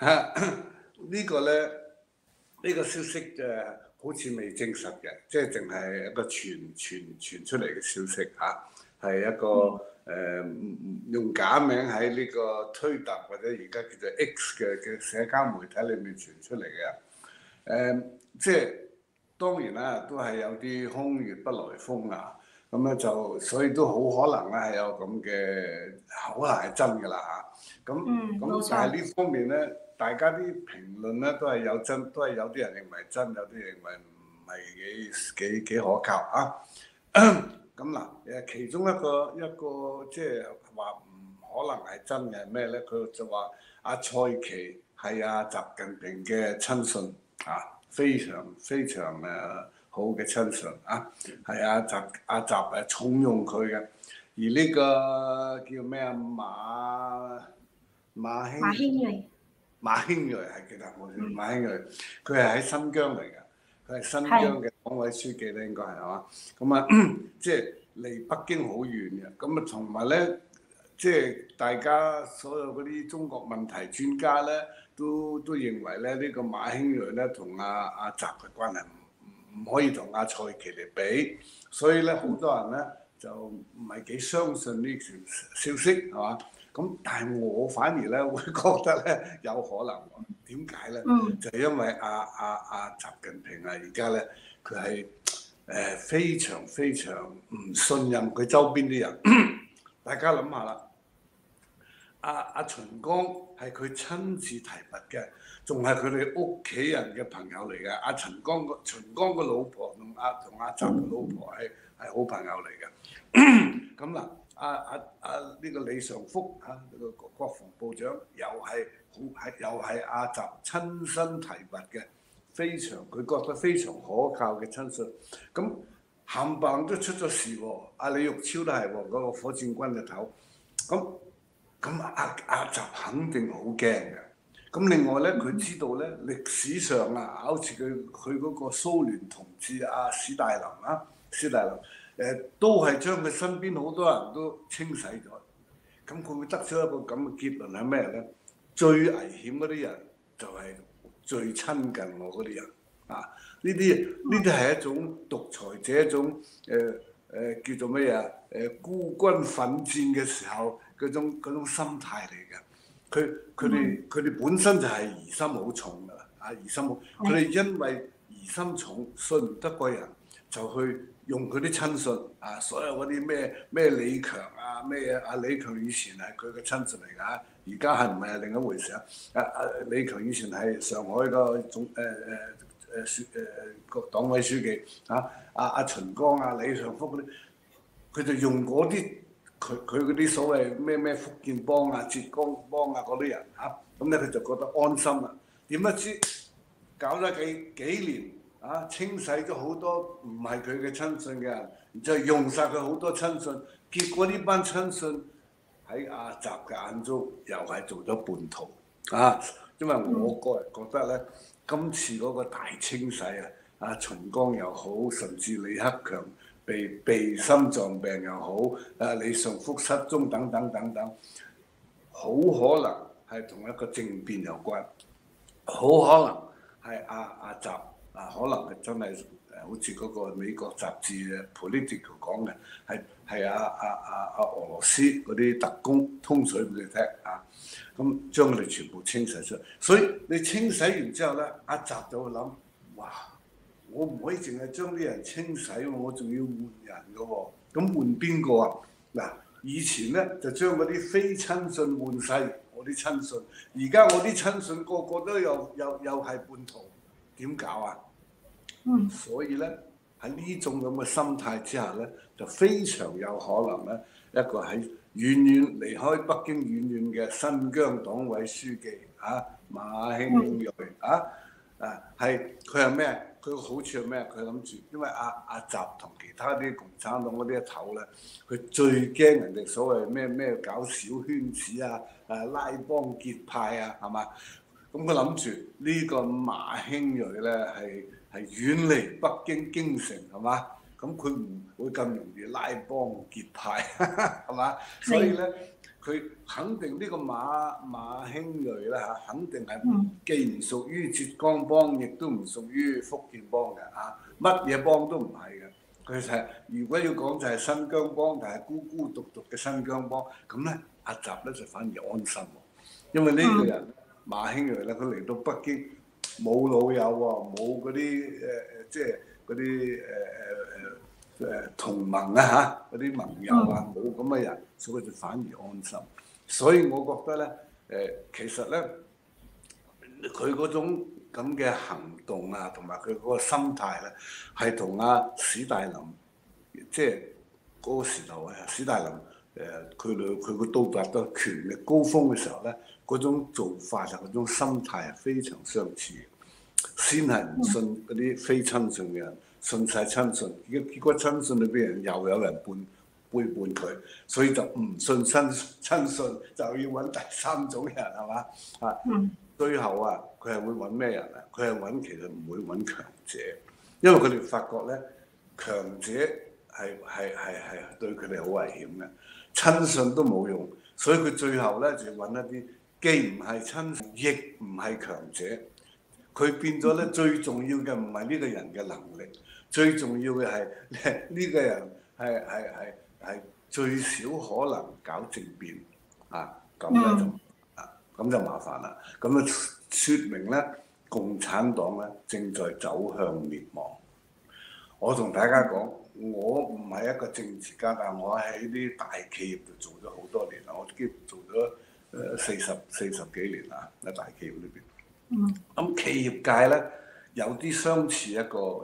呢個咧，呢個消息好似未證實嘅，即係淨係一個傳出嚟嘅消息嚇，係一個用假名喺呢個推特或者而家叫做 X 嘅社交媒體裏面傳出嚟嘅。即係當然啦，都係有啲空穴不來風啊。咁咧就所以都好可能咧係有咁嘅，可能係真㗎啦嚇。咁但係呢方面咧，大家啲評論咧都係有真，都係有啲人認為真，有啲認為唔係幾可靠啊。咁嗱其中一個即係話唔可能係真嘅係咩咧？佢就話阿蔡奇係阿習近平嘅親信啊，非常好嘅親信啊，係阿習重用佢嘅。而呢個叫咩啊？馬興瑞係記得冇錯，馬興瑞佢係喺新疆嚟嘅，佢係新疆嘅黨委書記咧，應該係嘛？咁啊，即係離北京好遠嘅。咁啊，同埋咧，即係大家所有嗰啲中國問題專家咧，都認為咧，呢個馬興瑞咧同阿習嘅關係唔可以同阿蔡奇嚟比，所以咧好多人咧就唔係幾相信呢條消息係嘛？咁但係我反而咧會覺得咧有可能喎。點解咧？就係因為阿習近平啊，而家咧佢係非常唔信任佢周邊啲人。大家諗下啦，阿秦剛係佢親自提拔嘅，仲係佢哋屋企人嘅朋友嚟嘅。阿秦剛個老婆同阿習嘅老婆係好朋友嚟嘅。咁嗱，呢個李尚福嚇呢個國防部長又係阿習親身提拔嘅，佢覺得非常可靠嘅親信。咁冚唪唥都出咗事喎，阿李玉超都係喎，嗰個火箭軍嘅頭。咁阿習肯定好驚嘅。咁另外咧，佢知道咧歷史上啊，好似佢嗰個蘇聯同志阿史大林都係將佢身邊好多人都清洗咗。咁佢會得出一個咁嘅結論係咩咧？最危險嗰啲人就係最親近我嗰啲人啊！呢啲係一種獨裁者，一種叫做咩啊？孤軍奮戰嘅時候嗰種心態嚟嘅。佢哋本身就係疑心好重㗎啦，疑心好。佢哋因為疑心重，信唔得個人，就去用佢啲親信啊，所有嗰啲咩李強啊，李強以前係佢嘅親信嚟㗎，而家係唔係另一回事啊？李強以前係上海個個黨委書記啊，阿秦剛啊、李尚福嗰啲，佢就用嗰啲佢嗰啲所謂咩福建幫啊、浙江幫啊嗰啲人嚇，咁咧佢就覺得安心啦。點不知搞咗幾年啊，清洗咗好多唔係佢嘅親信嘅人，然之後用晒佢好多親信，結果呢班親信喺阿習嘅眼中又係做咗叛徒啊！因為我個人覺得咧，今次嗰個大清洗啊，阿秦剛又好，甚至李克強被心臟病又好，李尚福失蹤等等，好可能係同一個政變有關，好可能係阿習可能係真係好似嗰個美國雜誌嘅 Political 講嘅，係俄羅斯嗰啲特工通水俾佢聽啊，咁將佢哋全部清洗出嚟。所以你清洗完之後咧，阿習就會諗：哇！我唔可以淨係將啲人清洗喎，我仲要換人嘅喎。咁換邊個啊？嗱，以前咧就將嗰啲非親信換晒我啲親信，而家我啲親信個個都又係叛徒，點搞啊？所以咧喺呢種咁嘅心態之下咧，就非常有可能咧，一個喺遠離開北京遠嘅新疆黨委書記馬興瑞係佢係咩？佢個好處係咩？佢諗住，因為阿習同其他啲共產黨嗰啲一頭咧，佢最驚人哋所謂咩搞小圈子啊、拉幫結派啊，係嘛？咁佢諗住呢個馬興瑞咧係遠離北京城係嘛？咁佢唔會咁容易拉幫結派係嘛？所以咧佢肯定呢個馬興瑞啦嚇，肯定係既唔屬於浙江幫，亦都唔屬於福建幫嘅嚇，乜嘢幫都唔係嘅。佢就係如果要講就係新疆幫，但係孤孤獨獨嘅新疆幫，咁咧阿習咧就反而安心喎，因為呢個人馬興瑞咧，佢嚟到北京冇老友喎，冇嗰啲即係嗰啲同盟啊嚇，嗰啲盟友啊，冇咁嘅人，所以佢就反而安心。所以我覺得咧，其實咧，佢嗰種咁嘅行動啊，同埋佢嗰個心態咧，係同阿史大林，即係嗰個時候啊，史大林佢個到達到權力高峰嘅時候咧，嗰種做法啊，嗰種心態係非常相似嘅。先係唔信嗰啲非親信嘅人，信晒親信，結果親信裏邊人又有人背叛佢，所以就唔信親信，就要揾第三種人係嘛啊？最後啊，佢係會揾咩人啊？佢係其實唔會揾強者，因為佢哋發覺咧，強者係對佢哋好危險嘅，親信都冇用，所以佢最後咧就要揾一啲既唔係親信，亦唔係強者。佢變咗咧，最重要嘅唔係呢個人嘅能力，最重要嘅係呢個人係最少可能搞政變啊！咁咧就麻煩啦。咁啊，説明咧共產黨咧正在走向滅亡。我同大家講，我唔係一個政治家，但係我喺啲大企業度做咗好多年啦，我基本做咗40幾年啦喺大企業裏邊。咁企業界咧有啲相似一個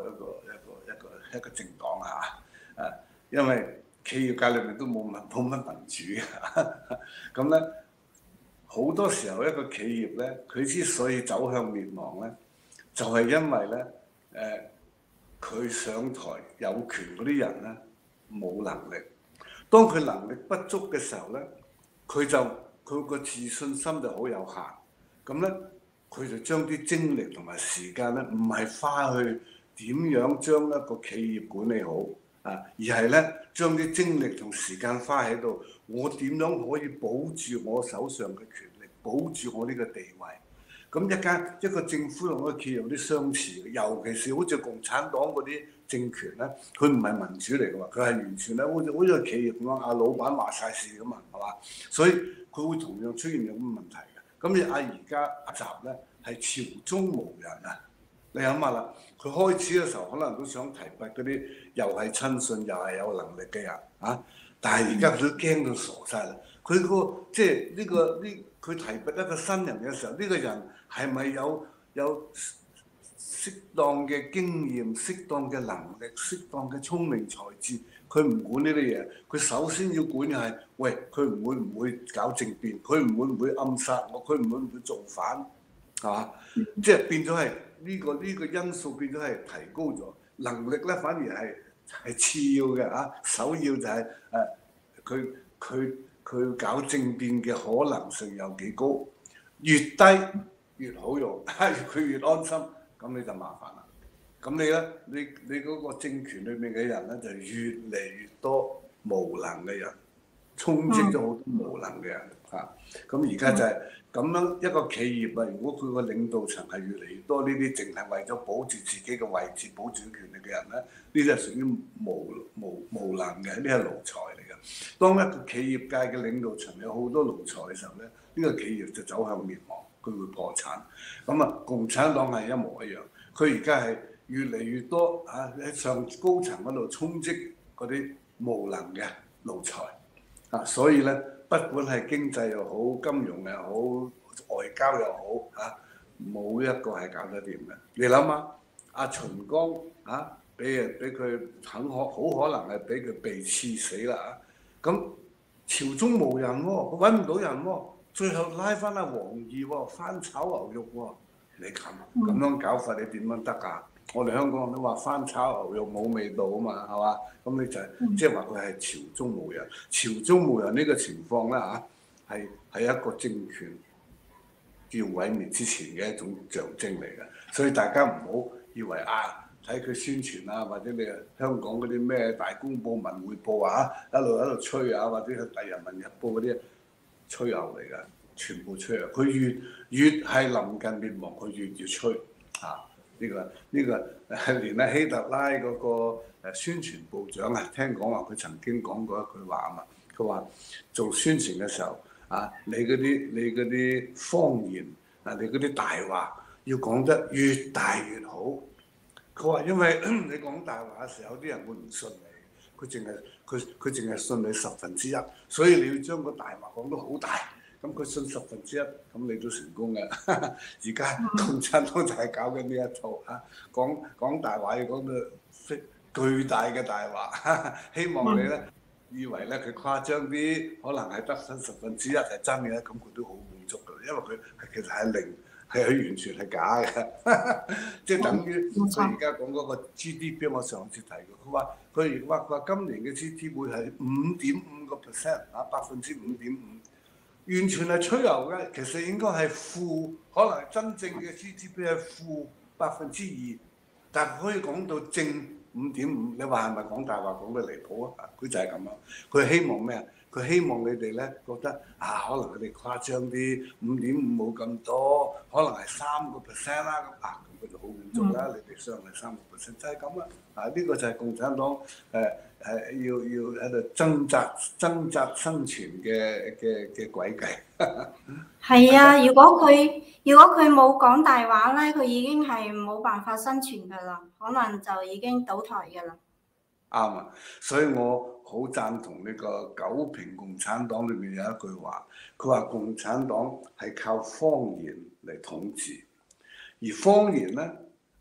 政黨啊，因為企業界裏面都冇乜民主嘅，咁咧好多時候一個企業咧，佢之所以走向滅亡咧，就係因為咧佢上台有權嗰啲人咧冇能力，當佢能力不足嘅時候咧，佢個自信心就好有限，咁咧。佢就將啲精力同埋時間咧，唔係花去點樣將一個企業管理好啊，而係咧將啲精力同時間花喺度，我點樣可以保住我手上嘅權力，保住我呢個地位？咁一個政府同一個企業有啲相似，尤其是好似共產黨嗰啲政權咧，佢唔係民主嚟㗎嘛，佢係完全咧好似個企業咁樣，阿老闆話晒事㗎嘛，係嘛？所以佢會同樣出現有咁嘅問題。咁你而家阿習咧係朝中無人啊！你諗下啦，佢開始嘅時候可能都想提拔嗰啲又係親信又係有能力嘅人啊，但係而家佢都驚到傻晒啦！佢即係佢提拔一個新人嘅時候，呢個人係咪有適當嘅經驗、適當嘅能力、適當嘅聰明才智？佢唔管呢啲嘢，佢首先要管嘅係，喂，佢唔會搞政變，佢唔會暗殺我，佢唔會造反，係嘛？即係變咗係呢個因素變咗係提高咗，能力咧反而係次要嘅嚇，首要就係佢搞政變嘅可能性有幾高，越低越好用，佢越安心，咁你就麻煩啦。咁你咧，你嗰個政權裏面嘅人咧，就越嚟越多無能嘅人，充斥咗好多無能嘅人嚇。咁而家就係咁樣一個企業啊，如果佢個領導層係越嚟越多呢啲，淨係為咗保住自己嘅位置、保住權力嘅人咧，呢啲係屬於無能嘅，呢係奴才嚟嘅。當一個企業界嘅領導層有好多奴才嘅時候咧，呢個企業就走向滅亡，佢會破產。咁啊，共產黨係一模一樣，佢而家係越嚟越多喺上高層嗰度充斥嗰啲無能嘅奴才啊，所以咧，不管係經濟又好、金融又好、外交又好冇一個係搞得掂嘅。你諗下，阿秦剛俾佢好可能係俾佢被刺死啦咁朝中無人喎，佢揾唔到人喎，最後拉翻阿王毅喎，翻炒牛肉喎，你咁樣搞法，你點樣得㗎？我哋香港人都話翻炒牛肉冇味道啊嘛，係嘛？咁你就即係話佢係朝中無人，朝中無人呢個情況咧係一個政權要毀滅之前嘅一種象徵嚟嘅，所以大家唔好以為睇佢宣傳啊，或者你香港嗰啲咩大公報、文匯報啊，一路喺度吹啊，或者係《人民日報》嗰啲吹牛嚟㗎，全部吹啊！佢越係臨近滅亡，佢越吹啊！呢個連阿希特拉嗰個宣傳部長啊，聽講話佢曾經講過一句話啊嘛，佢話做宣傳嘅時候啊，你嗰啲謊言啊，你嗰啲大話要講得越大越好。佢話因為你講大話嘅時候，啲人會唔信你，佢淨係信你1/10，所以你要將個大話講到好大。咁佢信1/10，咁你都成功嘅。而家共產黨就係搞緊呢一套嚇，講大話要講到巨大嘅大話，希望你咧以為咧佢誇張啲，可能係得分1/10係真嘅，咁佢都好滿足㗎，因為佢其實係零，係佢完全係假嘅，即係等於佢而家講嗰個 GDP， 我上次提過，佢話今年嘅 GDP 會係5.5%啊，5.5%。完全係吹牛嘅，其實應該係負，可能真正嘅 GDP 係負2%，但係可以講到正5.5%。你話係咪講大話講得離譜啊？佢就係咁樣，佢希望咩啊？佢希望你哋咧覺得啊，可能佢哋誇張啲，5.5冇咁多，可能係3%啦咁啊，咁佢就好滿足啦。你哋上係3%，就係咁啦。啊，呢個就係共產黨要喺度掙扎生存嘅詭計。 係啊，如果佢冇講大話咧，佢已經係冇辦法生存㗎啦，可能就已經倒台㗎啦。 啱啊，所以我好贊同呢個九評共產黨裏面有一句話，佢話共產黨係靠謊言嚟統治，而謊言咧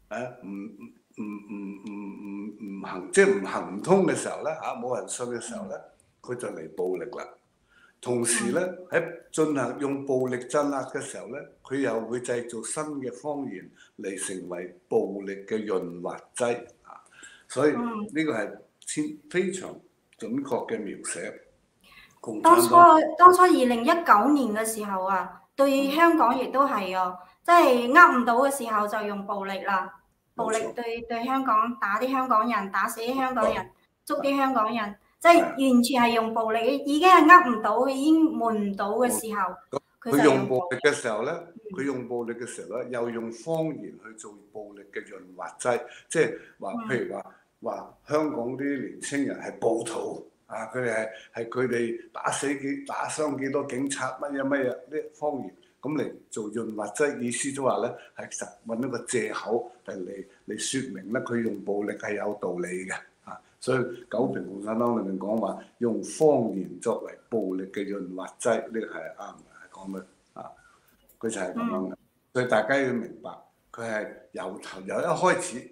唔行，即係唔行通嘅時候咧嚇，冇人信嘅時候咧，佢就嚟暴力啦。同時咧喺進行用暴力鎮壓嘅時候咧，佢又會製造新嘅謊言嚟成為暴力嘅潤滑劑啊！所以呢個係非常準確嘅描寫。 當初2019年嘅時候啊，對香港亦都係啊，即係呃唔到嘅時候就用暴力啦。暴力對香港打啲香港人，打死啲香港人，捉啲香港人，即係完全係用暴力，已經係呃唔到，已經瞞唔到嘅時候， 佢用暴力嘅時候咧，又用謊言去做暴力嘅潤滑劑，即係話，譬如話香港啲年青人係暴徒啊，佢哋係佢哋打傷幾多警察乜嘢啲謊言。咁嚟做潤滑劑，意思都話咧係實揾一個藉口嚟説明咧，佢用暴力係有道理嘅啊！所以九評共產黨裏面講話用謊言作為暴力嘅潤滑劑，呢個係啱嘅，係講嘅啊！佢就係咁樣嘅，所以大家要明白，佢係由一開始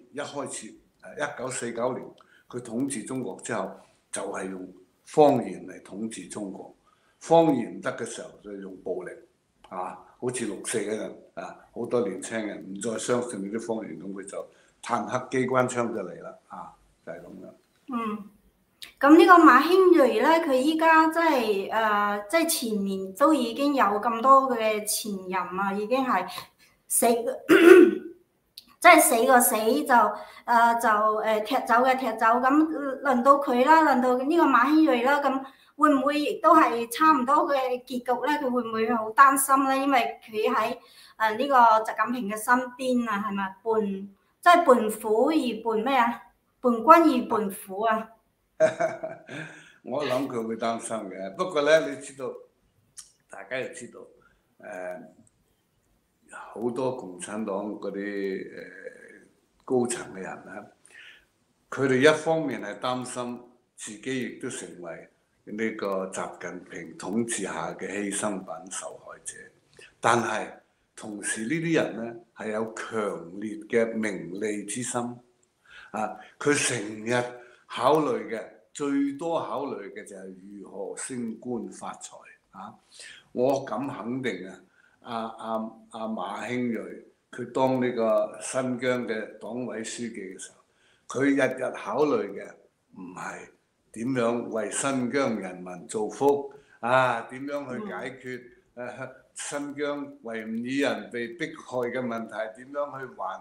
1949年佢統治中國之後，就係用謊言嚟統治中國。謊言唔得嘅時候，就用暴力。啊，好似6·4嘅人啊，好多年青人唔再相信呢啲謊言，咁佢就坦克機關槍就嚟啦，啊，就係咁樣。 咁呢個馬興瑞咧，佢依家即係前面都已經有咁多嘅前任啊，已經係死，即係死個死就踢走嘅踢走，咁輪到佢啦，輪到呢個馬興瑞啦，咁。會唔會亦都係差唔多嘅結局咧？佢會唔會好擔心咧？因為佢喺呢個習近平嘅身邊啊，係咪伴虎而伴咩啊？伴君而伴虎啊！ 我諗佢會擔心嘅，不過咧，你知道，大家又知道，好多共產黨嗰啲高層嘅人咧，佢哋一方面係擔心自己亦都成為呢個習近平統治下嘅犧牲品、受害者，但係同時呢啲人咧係有強烈嘅名利之心啊！佢成日考慮嘅最多考慮嘅就係如何升官發財啊！我敢肯定啊，阿馬興瑞佢當呢個新疆嘅黨委書記嘅時候，佢日日考慮嘅唔係點樣為新疆人民造福啊？點樣去解決新疆維吾爾人被迫害嘅問題？點樣去還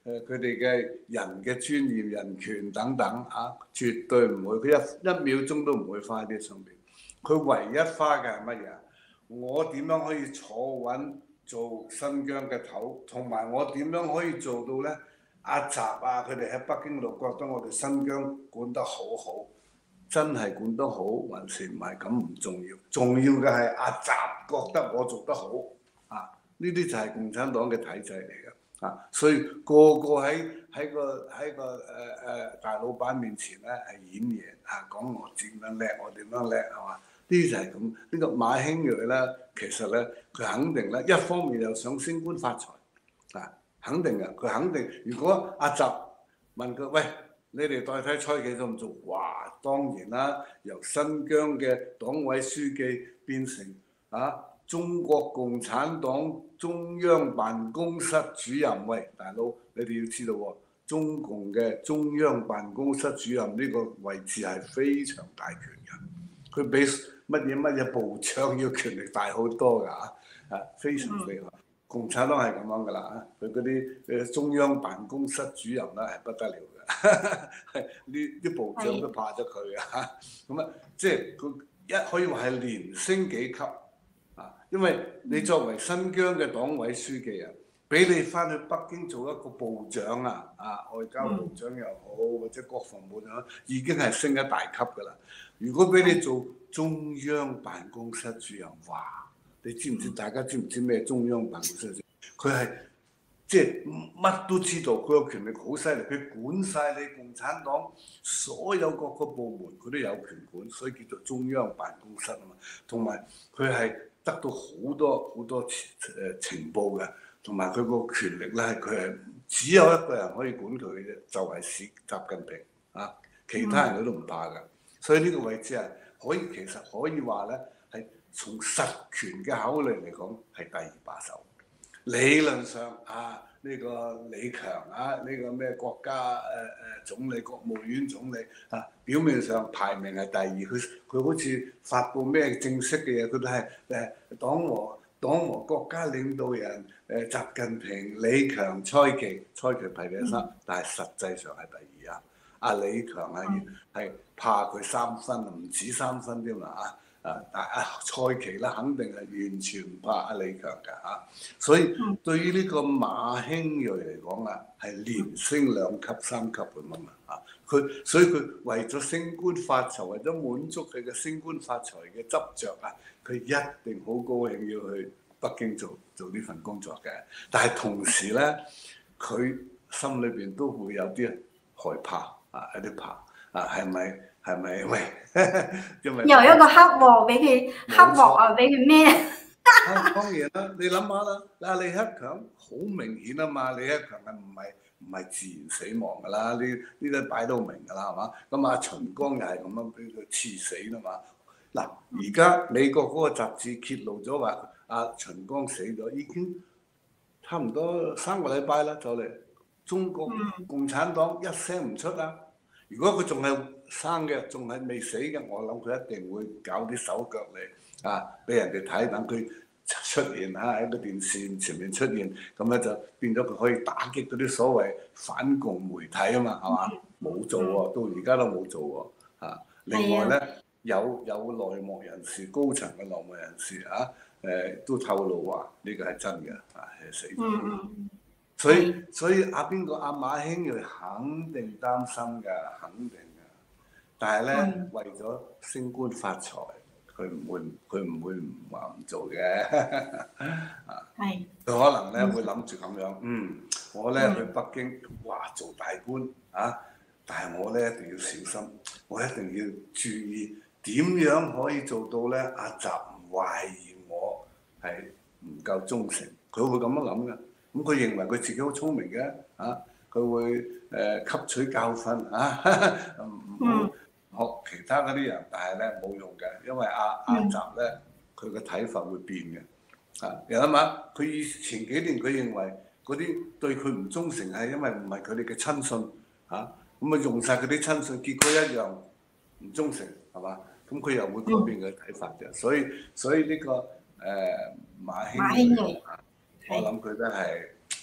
佢哋嘅人嘅尊嚴、人權等等啊，絕對唔會，佢一秒鐘都唔會花喺啲上邊。佢唯一花嘅係乜嘢？我點樣可以坐穩做新疆嘅頭，同埋我點樣可以做到咧？阿習啊，佢哋喺北京度覺得我哋新疆管得好好，真係管得好，還是唔係咁唔重要？重要嘅係阿習覺得我做得好啊！呢啲就係共產黨嘅體制嚟嘅啊！所以個個喺個大老闆面前咧係演嘢啊，講我點樣叻，我點樣叻係嘛？呢就係咁。呢個馬興瑞咧，其實咧佢肯定咧，一方面又想升官發財啊，肯定嘅。佢肯定，如果阿習問佢喂，你哋代替蔡奇做唔做？哇，當然啦，由新疆嘅黨委書記變成中國共產黨中央辦公室主任。喂，大佬，你哋要知道喎，中共嘅中央辦公室主任呢個位置係非常大權嘅，佢比乜嘢部長要權力大好多㗎非常厲害。共產黨係咁樣㗎啦，佢嗰啲中央辦公室主任咧係不得了嘅，呢啲部長都怕咗佢啊。咁啊，即係佢可以話係連升幾級啊，因為你作為新疆嘅黨委書記啊，俾你翻去北京做一個部長外交部長又好，或者國防部長，已經係升一大級㗎啦。如果俾你做中央辦公室主任，哇！你知唔知？大家知唔知咩中央辦公室主任？佢係即係乜都知道，佢個權力好犀利，佢管晒你共產黨所有各個部門，佢都有權管，所以叫做中央辦公室啊嘛。同埋佢係得到好多情報嘅，同埋佢個權力咧，佢係只有一個人可以管佢嘅啫，就係習近平啊，其他人佢都唔怕㗎。所以呢個位置係其實可以話咧係。從實權嘅考慮嚟講，係第二把手。理論上呢個李強呢個咩國家總理、國務院總理表面上排名係第二，佢好似發布咩正式嘅嘢，佢都係黨和國家領導人習近平、李強、蔡奇排第三，但係實際上係第二啊！阿李強係怕佢3分，唔止3分添嘛但蔡奇咧肯定係完全唔怕阿李強嘅所以對於呢個馬興瑞嚟講係連升2級3級咁啊所以佢為咗升官發財，為咗滿足佢嘅升官發財嘅執着佢一定好高興要去北京做呢份工作嘅。但係同時咧，佢心裏邊都會有啲害怕有啲怕係咪喂？因為又一個黑鑊俾佢黑鑊俾佢咩？ 當然啦，你諗下啦，李克強好明顯啊嘛，李克強係唔係自然死亡㗎啦？呢個擺到明㗎啦，係嘛？咁秦剛又係咁樣俾佢刺死啦嘛。嗱，而家美國嗰個雜誌揭露咗話秦剛死咗，已經差唔多3個禮拜啦，就嚟中國共產黨一聲唔出啊！如果佢仲係生嘅，仲係未死嘅，我諗佢一定會搞啲手腳嚟俾人哋睇，等佢出現喺個電視前面出現，咁咧就變咗佢可以打擊嗰啲所謂反共媒體啊嘛，係嘛？冇做喎，到而家都冇做喎另外咧，有內幕人士、高層嘅內幕人士都透露話呢個係真嘅係死咗。所以阿馬興瑞肯定擔心㗎，肯定㗎。但係咧，為咗升官發財，佢唔會話唔做嘅。佢可能咧會諗住咁樣，我咧去北京，哇做大官但係我咧一定要小心，我一定要注意點樣可以做到咧？阿習唔懷疑我係唔夠忠誠，佢會咁樣諗㗎。咁佢認為佢自己好聰明嘅佢會吸取教訓唔好學其他嗰啲人，但係咧冇用嘅，因為阿習咧佢嘅睇法會變嘅你諗下，佢前幾年佢認為嗰啲對佢唔忠誠係因為唔係佢哋嘅親信咁用晒佢啲親信，結果一樣唔忠誠係嘛？咁佢又會改變佢睇法嘅，所以呢個馬興瑞我諗佢都係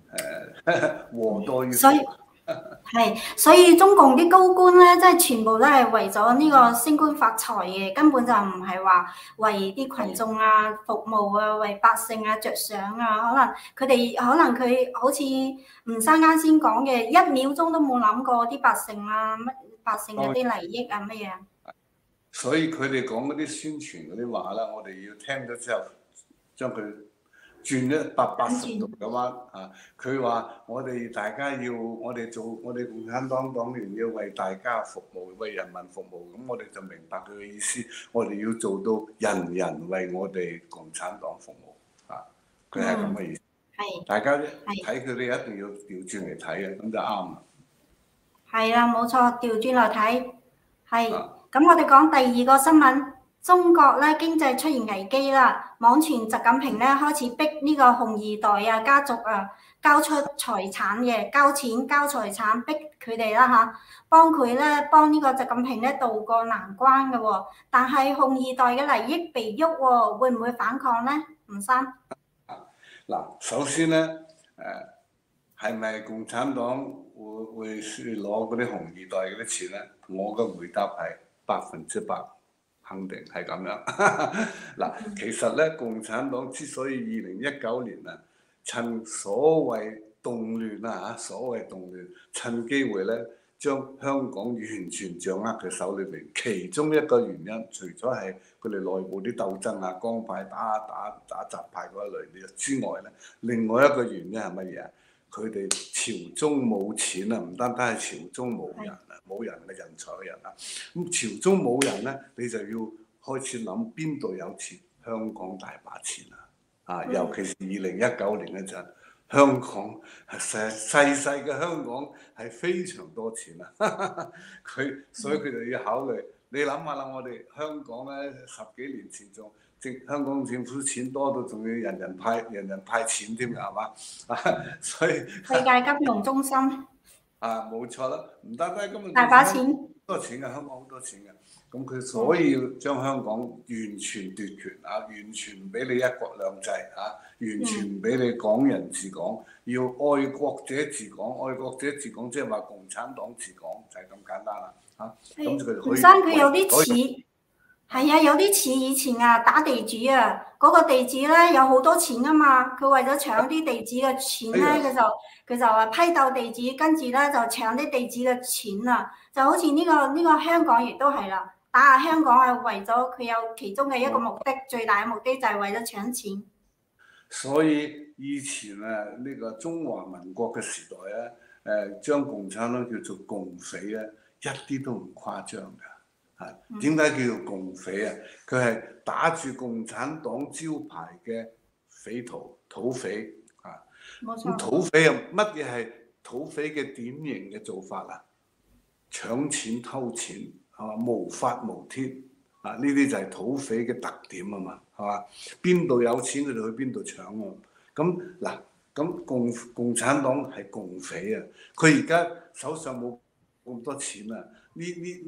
禍多於所以所以中共啲高官咧，即係全部都係為咗呢個升官發財嘅，根本就唔係話為啲群眾啊服務啊，為百姓啊着想啊。可能佢好似吳生啱先講嘅，1秒鐘都冇諗過啲百姓啊，乜百姓嗰啲利益啊乜嘢。 所以佢哋講嗰啲宣傳嗰啲話啦，我哋要聽咗之後，將佢轉180度咁樣啊！佢話我哋大家要我哋共產黨黨員要為大家服務，為人民服務，咁我哋就明白佢嘅意思。我哋要做到人人為我哋共產黨服務啊！佢係咁嘅意思。大家睇佢哋一定要調轉嚟睇嘅，咁就啱啦。 係啦，冇錯，調轉嚟睇係。咁我哋講第2個新聞，中國咧經濟出現危機啦，網傳習近平咧開始逼呢個紅二代啊家族啊交出財產嘅，交錢交財產逼佢哋啦嚇，幫呢個習近平咧渡過難關嘅喎。但係紅二代嘅利益被喐喎，會唔會反抗咧？吳生嗱，首先咧係咪共產黨會攞嗰啲紅二代嗰啲錢咧？我嘅回答係100%肯定係咁樣。嗱，其實咧，共產黨之所以2019年啊，趁所謂動亂啊嚇，所謂動亂，趁機會咧，將香港完全掌握佢手裏邊。其中一個原因，除咗係佢哋內部啲鬥爭啊、江派打習派嗰一類之外咧，另外一個原因係乜嘢啊？佢哋朝中冇錢啊，唔單單係朝中冇人啊，冇人嘅人才嘅人啊。咁朝中冇人咧，你就要開始諗邊度有錢。香港大把錢啊！尤其是2019年嗰陣，香港細細嘅香港係非常多錢啊！所以佢就要考慮。你諗下啦，我哋香港咧10幾年前仲香港政府錢多到仲要人人派錢添㗎，係嘛？所以世界金融中心冇錯啦，唔單單今日大把錢， 多錢㗎，香港好多錢㗎。咁佢所以要將香港完全奪權啊，完全唔俾你一國兩制啊，完全唔俾你港人治港，要愛國者治港，愛國者治港即係話共產黨治港，就係咁簡單啦嚇。咁佢就可以。吳生佢有啲似，係啊，有啲似以前啊打地主啊，嗰個地主咧有好多錢啊嘛，佢為咗搶啲地主嘅錢咧，佢就話批鬥地主，跟住咧就搶啲地主嘅錢啊，就好似呢個香港亦都係啦。打下香港係為咗佢有其中嘅一個目的，最大嘅目的就係為咗搶錢。 所以以前啊，呢個中華民國嘅時代咧，將共產黨叫做共匪咧，一啲都唔誇張㗎。係點解叫做共匪啊？佢係打住共產黨招牌嘅匪徒、土匪啊。 冇錯。咁土匪又乜嘢係土匪嘅典型嘅做法啊？搶錢偷錢。無法無天啊！呢啲就係土匪嘅特點啊嘛，係嘛？邊度有錢佢哋去邊度搶啊！咁嗱，咁共產黨係共匪啊！佢而家手上冇咁多錢啊！呢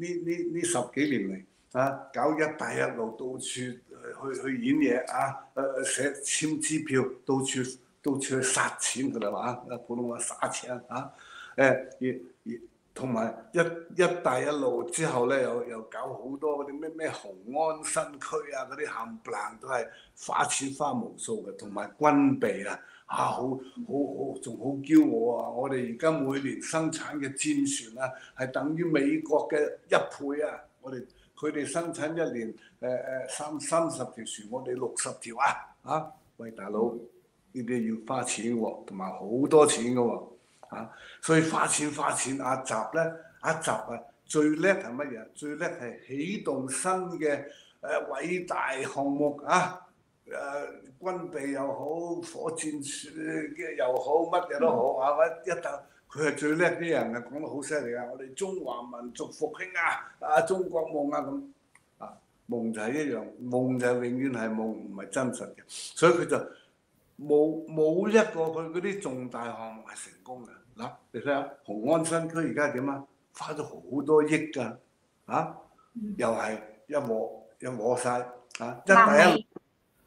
10幾年嚟啊，搞一帶一路，到處去演嘢啊！簽支票，到處去殺錢佢哋話普通話撒錢啊！同埋一帶一路之後咧，又搞好多嗰啲咩雄安新區啊，嗰啲冚唪唥都係花錢花無數嘅，同埋軍備啊，好仲好驕傲啊！我哋而家每年生產嘅戰船啊，係等於美國嘅1倍啊！佢哋生產一年30條船，我哋60條啊！喂，大佬，呢啲要花錢喎，同埋好多錢嘅喎。所以花錢阿習咧，阿習最叻係乜嘢？最叻係啟動新嘅偉大項目啊！軍備又好，火箭嘅又好，乜嘢都好啊！佢係最叻啲人啊，講得好犀利啊！我哋中華民族復興啊！中國夢啊咁夢就係一樣，夢就永遠係夢，唔係真實嘅，所以佢就冇一個佢嗰啲重大項目係成功嘅。嗱，你睇下雄安新區而家點啊？花咗好多億㗎，又係一鑊晒一帶一路，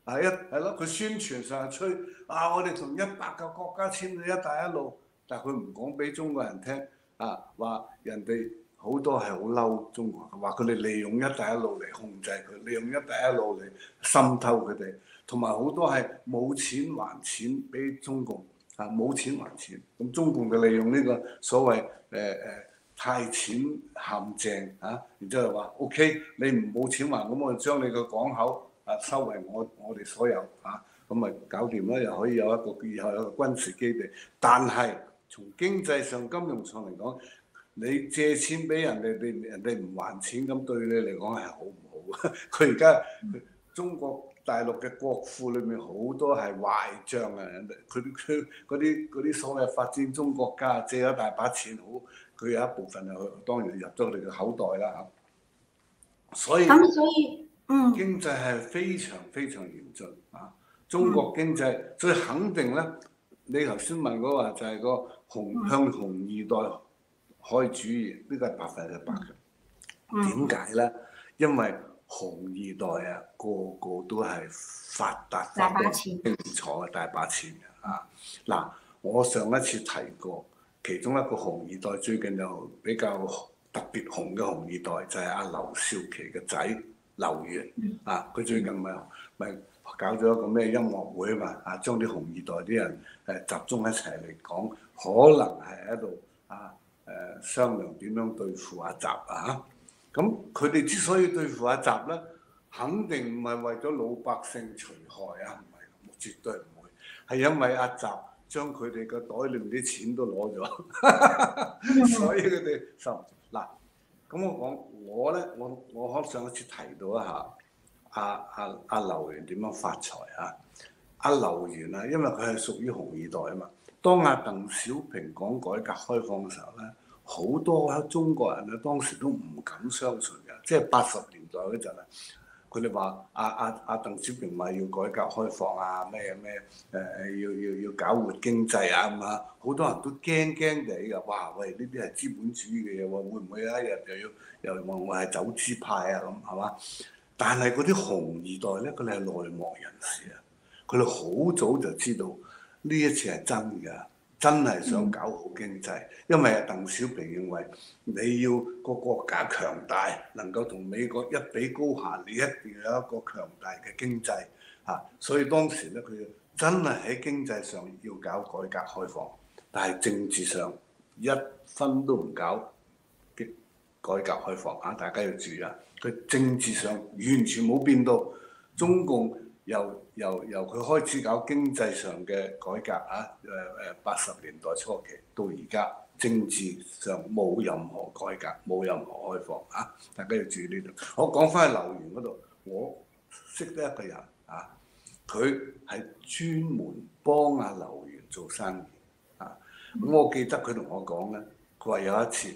係咯，佢宣傳上吹我哋同100個國家簽咗一帶一路，但係佢唔講俾中國人聽話人哋好多係好嬲中國，話佢哋利用一帶一路嚟控制佢，利用一帶一路嚟滲透佢哋，同埋好多係冇錢還錢俾中共冇錢還錢，咁中共就利用呢個所謂貸錢陷阱然之後話 OK， 你唔冇錢還，咁我就將你個港口收為我哋所有咁咪搞掂啦，又可以有以後有一個軍事基地。但係從經濟上、金融上嚟講，你借錢俾人哋，人哋唔還錢，咁對你嚟講係好唔好？佢而家中國大陸嘅國庫裏面好多係壞帳人哋佢嗰啲所謂發展中國家借咗大把錢，好佢有一部分就當然入咗佢哋嘅口袋啦所以經濟係非常非常嚴峻中國經濟，所以肯定咧，你頭先問嗰話就係個向紅二代開主意，呢個係100%嘅。點解咧？因為紅二代個個都係發達清楚嘅大把錢嘅嗱，我上一次提過，其中一個紅二代最近又比較特別紅嘅紅二代就係阿劉少奇嘅仔劉源佢最近咪搞咗一個咩音樂會啊嘛將啲紅二代啲人集中一齊嚟講，可能係喺度商量點樣對付阿習咁佢哋之所以對付阿習咧，肯定唔係為咗老百姓除害唔係，絕對唔會，係因為阿習將佢哋個袋裏面啲錢都攞咗，所以佢哋收唔住嗱。咁我咧，我可上一次提到一下阿劉源點樣發財阿劉源因為佢係屬於紅二代啊嘛。當阿鄧小平講改革開放嘅時候咧，好多中國人當時都唔敢相信嘅，即係80年代嗰陣佢哋話阿鄧小平話要改革開放咩要搞活經濟咁好多人都驚驚地嘅，哇喂呢啲係資本主義嘅嘢喎，會唔會一日又話我係走資派咁係嘛？但係嗰啲紅二代咧，佢哋係內幕人士佢哋好早就知道呢一次係真嘅，真係想搞好經濟，因為鄧小平認為你要個國家強大，能夠同美國一比高下，你一定要有一個強大嘅經濟所以當時咧佢真係喺經濟上要搞改革開放，但係政治上一分都唔搞改革開放大家要注意佢政治上完全冇變到，中共由佢開始搞經濟上嘅改革80年代初期到而家，政治上冇任何改革，冇任何開放大家要注意呢度。我講翻去劉源嗰度，我識得一個人佢係專門幫阿劉源做生意咁我記得佢同我講咧，佢話有一次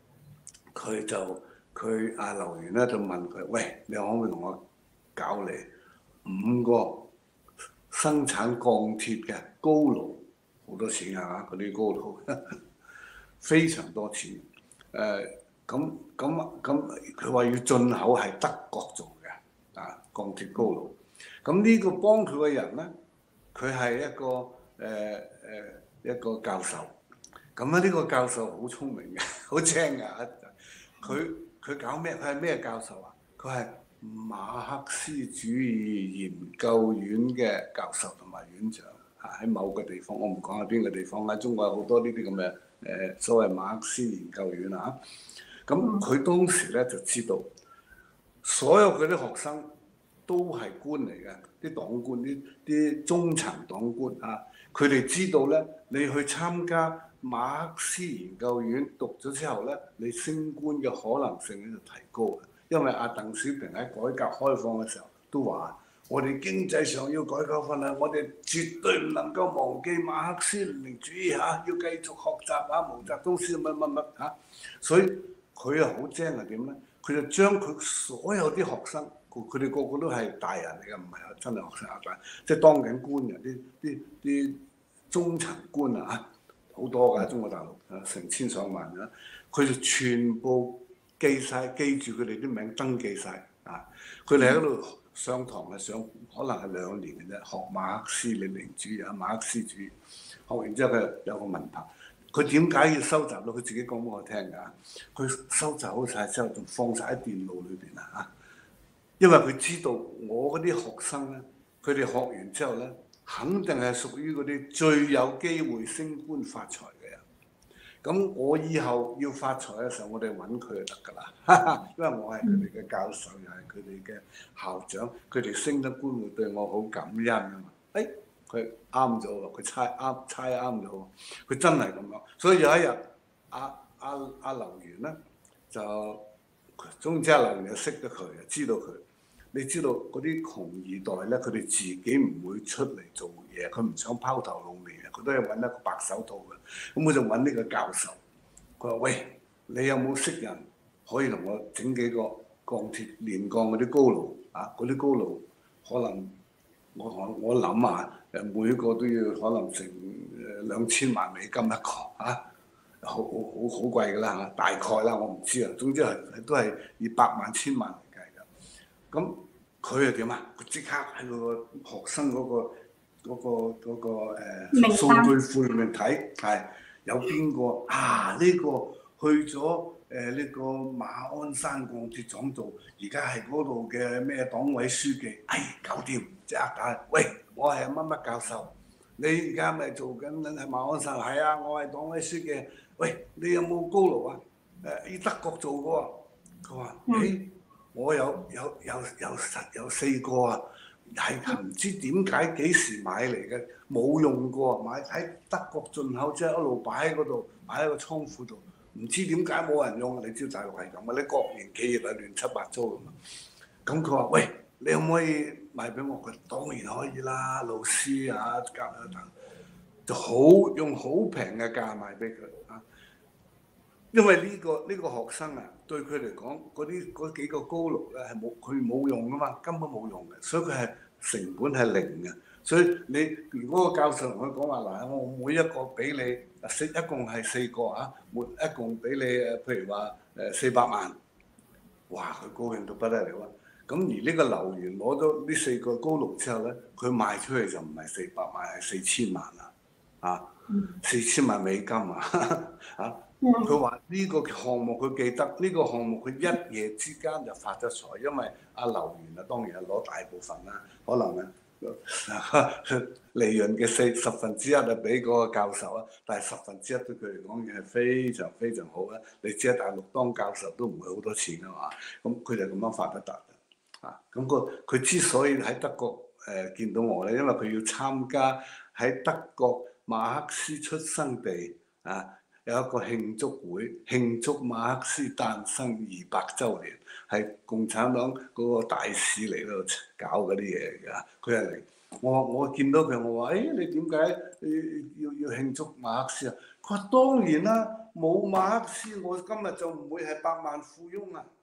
阿劉源咧就問佢：喂，你可唔可以同我搞嚟5個生產鋼鐵嘅高爐？好多錢嗰啲高爐非常多錢。咁佢話要進口係德國做嘅鋼鐵高爐。咁呢個幫佢嘅人咧，佢係一個教授。咁呢個教授好聰明嘅，好精嘅。佢搞咩？佢係咩教授佢係馬克思主義研究院嘅教授同埋院長喺某個地方，我唔講係邊個地方啦。中國有好多呢啲咁嘅所謂馬克思研究院咁佢當時咧就知道，所有佢啲學生都係官嚟嘅，啲黨官，啲中層黨官佢哋知道咧，你去參加馬克思研究院讀咗之後咧，你升官嘅可能性咧就提高嘅。因為阿鄧小平喺改革開放嘅時候都話：我哋經濟上要改革開放我哋絕對唔能夠忘記馬克思聯主義要繼續學習毛澤東思乜所以佢又好精係點咧？佢就將佢所有啲學生，佢哋個個都係大人嚟嘅，唔係真係學生即係當緊官嘅啲中層官好多㗎，中國大陸成千上萬佢就全部記住佢哋啲名，登記晒佢哋喺度上堂係上可能係2年嘅啫，學馬克思列寧主義啊，馬克思主義。學完之後佢有個文憑，佢點解要收集咧？佢自己講俾我聽㗎。佢收集好晒之後，仲放晒喺電腦裏邊啊嚇。因為佢知道我嗰啲學生咧，佢哋學完之後咧，肯定係屬於嗰啲最有機會升官發財嘅人。咁我以後要發財嘅時候，我哋揾佢就得㗎啦。因為我係佢哋嘅教授，又係佢哋嘅校長，佢哋升得官會對我好感恩啊嘛。佢啱咗喎，佢猜啱咗喎，佢真係咁樣。所以有一日，阿劉源咧就總之阿劉源就識得佢，知道佢。你知道嗰啲窮二代咧，佢哋自己唔會出嚟做嘢，佢唔想拋頭露面嘅，佢都係揾一個白手套嘅。咁我就揾呢個教授，佢話：喂，你有冇識人可以同我整幾個鋼鐵連鋼嗰啲高爐啊？嗰啲高爐可能我諗啊，每個都要可能成2000萬美金一個啊，好貴㗎啦嚇，大概啦，我唔知啊。總之係都係以百萬千萬嚟計㗎。咁佢係點啊？佢即刻喺嗰個學生嗰個數據庫裏面睇，係有邊個啊？呢個去咗呢個馬鞍山鋼鐵廠做，而家係嗰度嘅咩黨委書記。搞掂，即刻打。喂，我係乜乜教授，你而家咪做緊喺馬鞍山？係啊，我係黨委書記。喂，你有冇高爐啊？喺德國做嘅喎。佢話：我有4個啊，係唔知點解幾時買嚟嘅，冇用過，買喺德國進口，即係一路擺喺嗰度，擺喺個倉庫度，唔知點解冇人用。你知大陸係咁嘅，啲國營企業係亂七八糟㗎嘛。咁佢話：喂，你可唔可以賣俾我？佢當然可以啦，老師啊，教等就用好平嘅價賣俾佢啊。因為呢個學生啊，對佢嚟講，嗰幾個高爐咧係佢冇用噶嘛，根本冇用嘅，所以佢係成本係零嘅。所以你如果個教授同佢講話嗱，我每一個俾你一共係4個啊，一共俾你譬如話400萬，哇！佢高興到不得了啊！咁而呢個劉源攞咗呢4個高爐之後咧，佢賣出去就唔係400萬，係4000萬啦，啊，4000萬美金啊，啊！佢話呢個項目佢記得，呢個項目佢一夜之間就發咗財，因為阿劉源啊當然係攞大部分啦，可能啊利潤嘅1/10啊俾嗰個教授啊，但係1/10對佢嚟講已經係非常非常好啦。你知喺大陸當教授都唔會好多錢㗎嘛，咁佢就咁樣發得達啊。咁佢之所以喺德國見到我咧，因為佢要參加喺德國馬克思出生地啊。有一個慶祝會，慶祝馬克思誕生200週年，係共產黨嗰個大使嚟度搞嗰啲嘢㗎。佢係嚟，我見到佢，我話：你點解要慶祝馬克思啊？佢話：當然啦，冇馬克思，我今日就唔會係百萬富翁啊！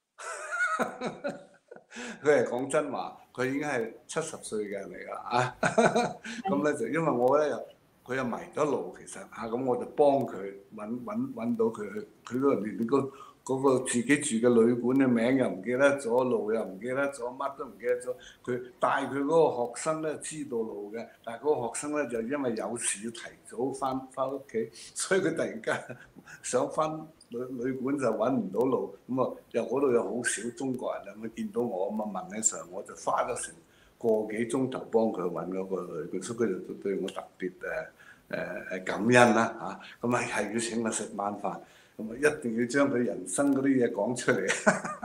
佢係講真話，佢已經係70歲嘅人嚟㗎啊！咁咧就因為我咧又。佢又迷咗路，其實嚇咁我就幫佢揾到佢，佢嗰連嗰個自己住嘅旅館嘅名又唔記得咗，路又唔記得咗，乜都唔記得咗。佢帶佢嗰個學生咧知道路嘅，但係嗰個學生咧就因為有事要提早翻屋企，所以佢突然間想翻旅館就揾唔到路，咁啊又嗰度有好少中國人，咁見到我咁啊問起上，我就花咗成個幾鐘頭幫佢揾嗰個旅館，所以佢就對我特別感恩啦嚇，咁係要請我食晚飯，咁啊一定要將佢人生嗰啲嘢講出嚟，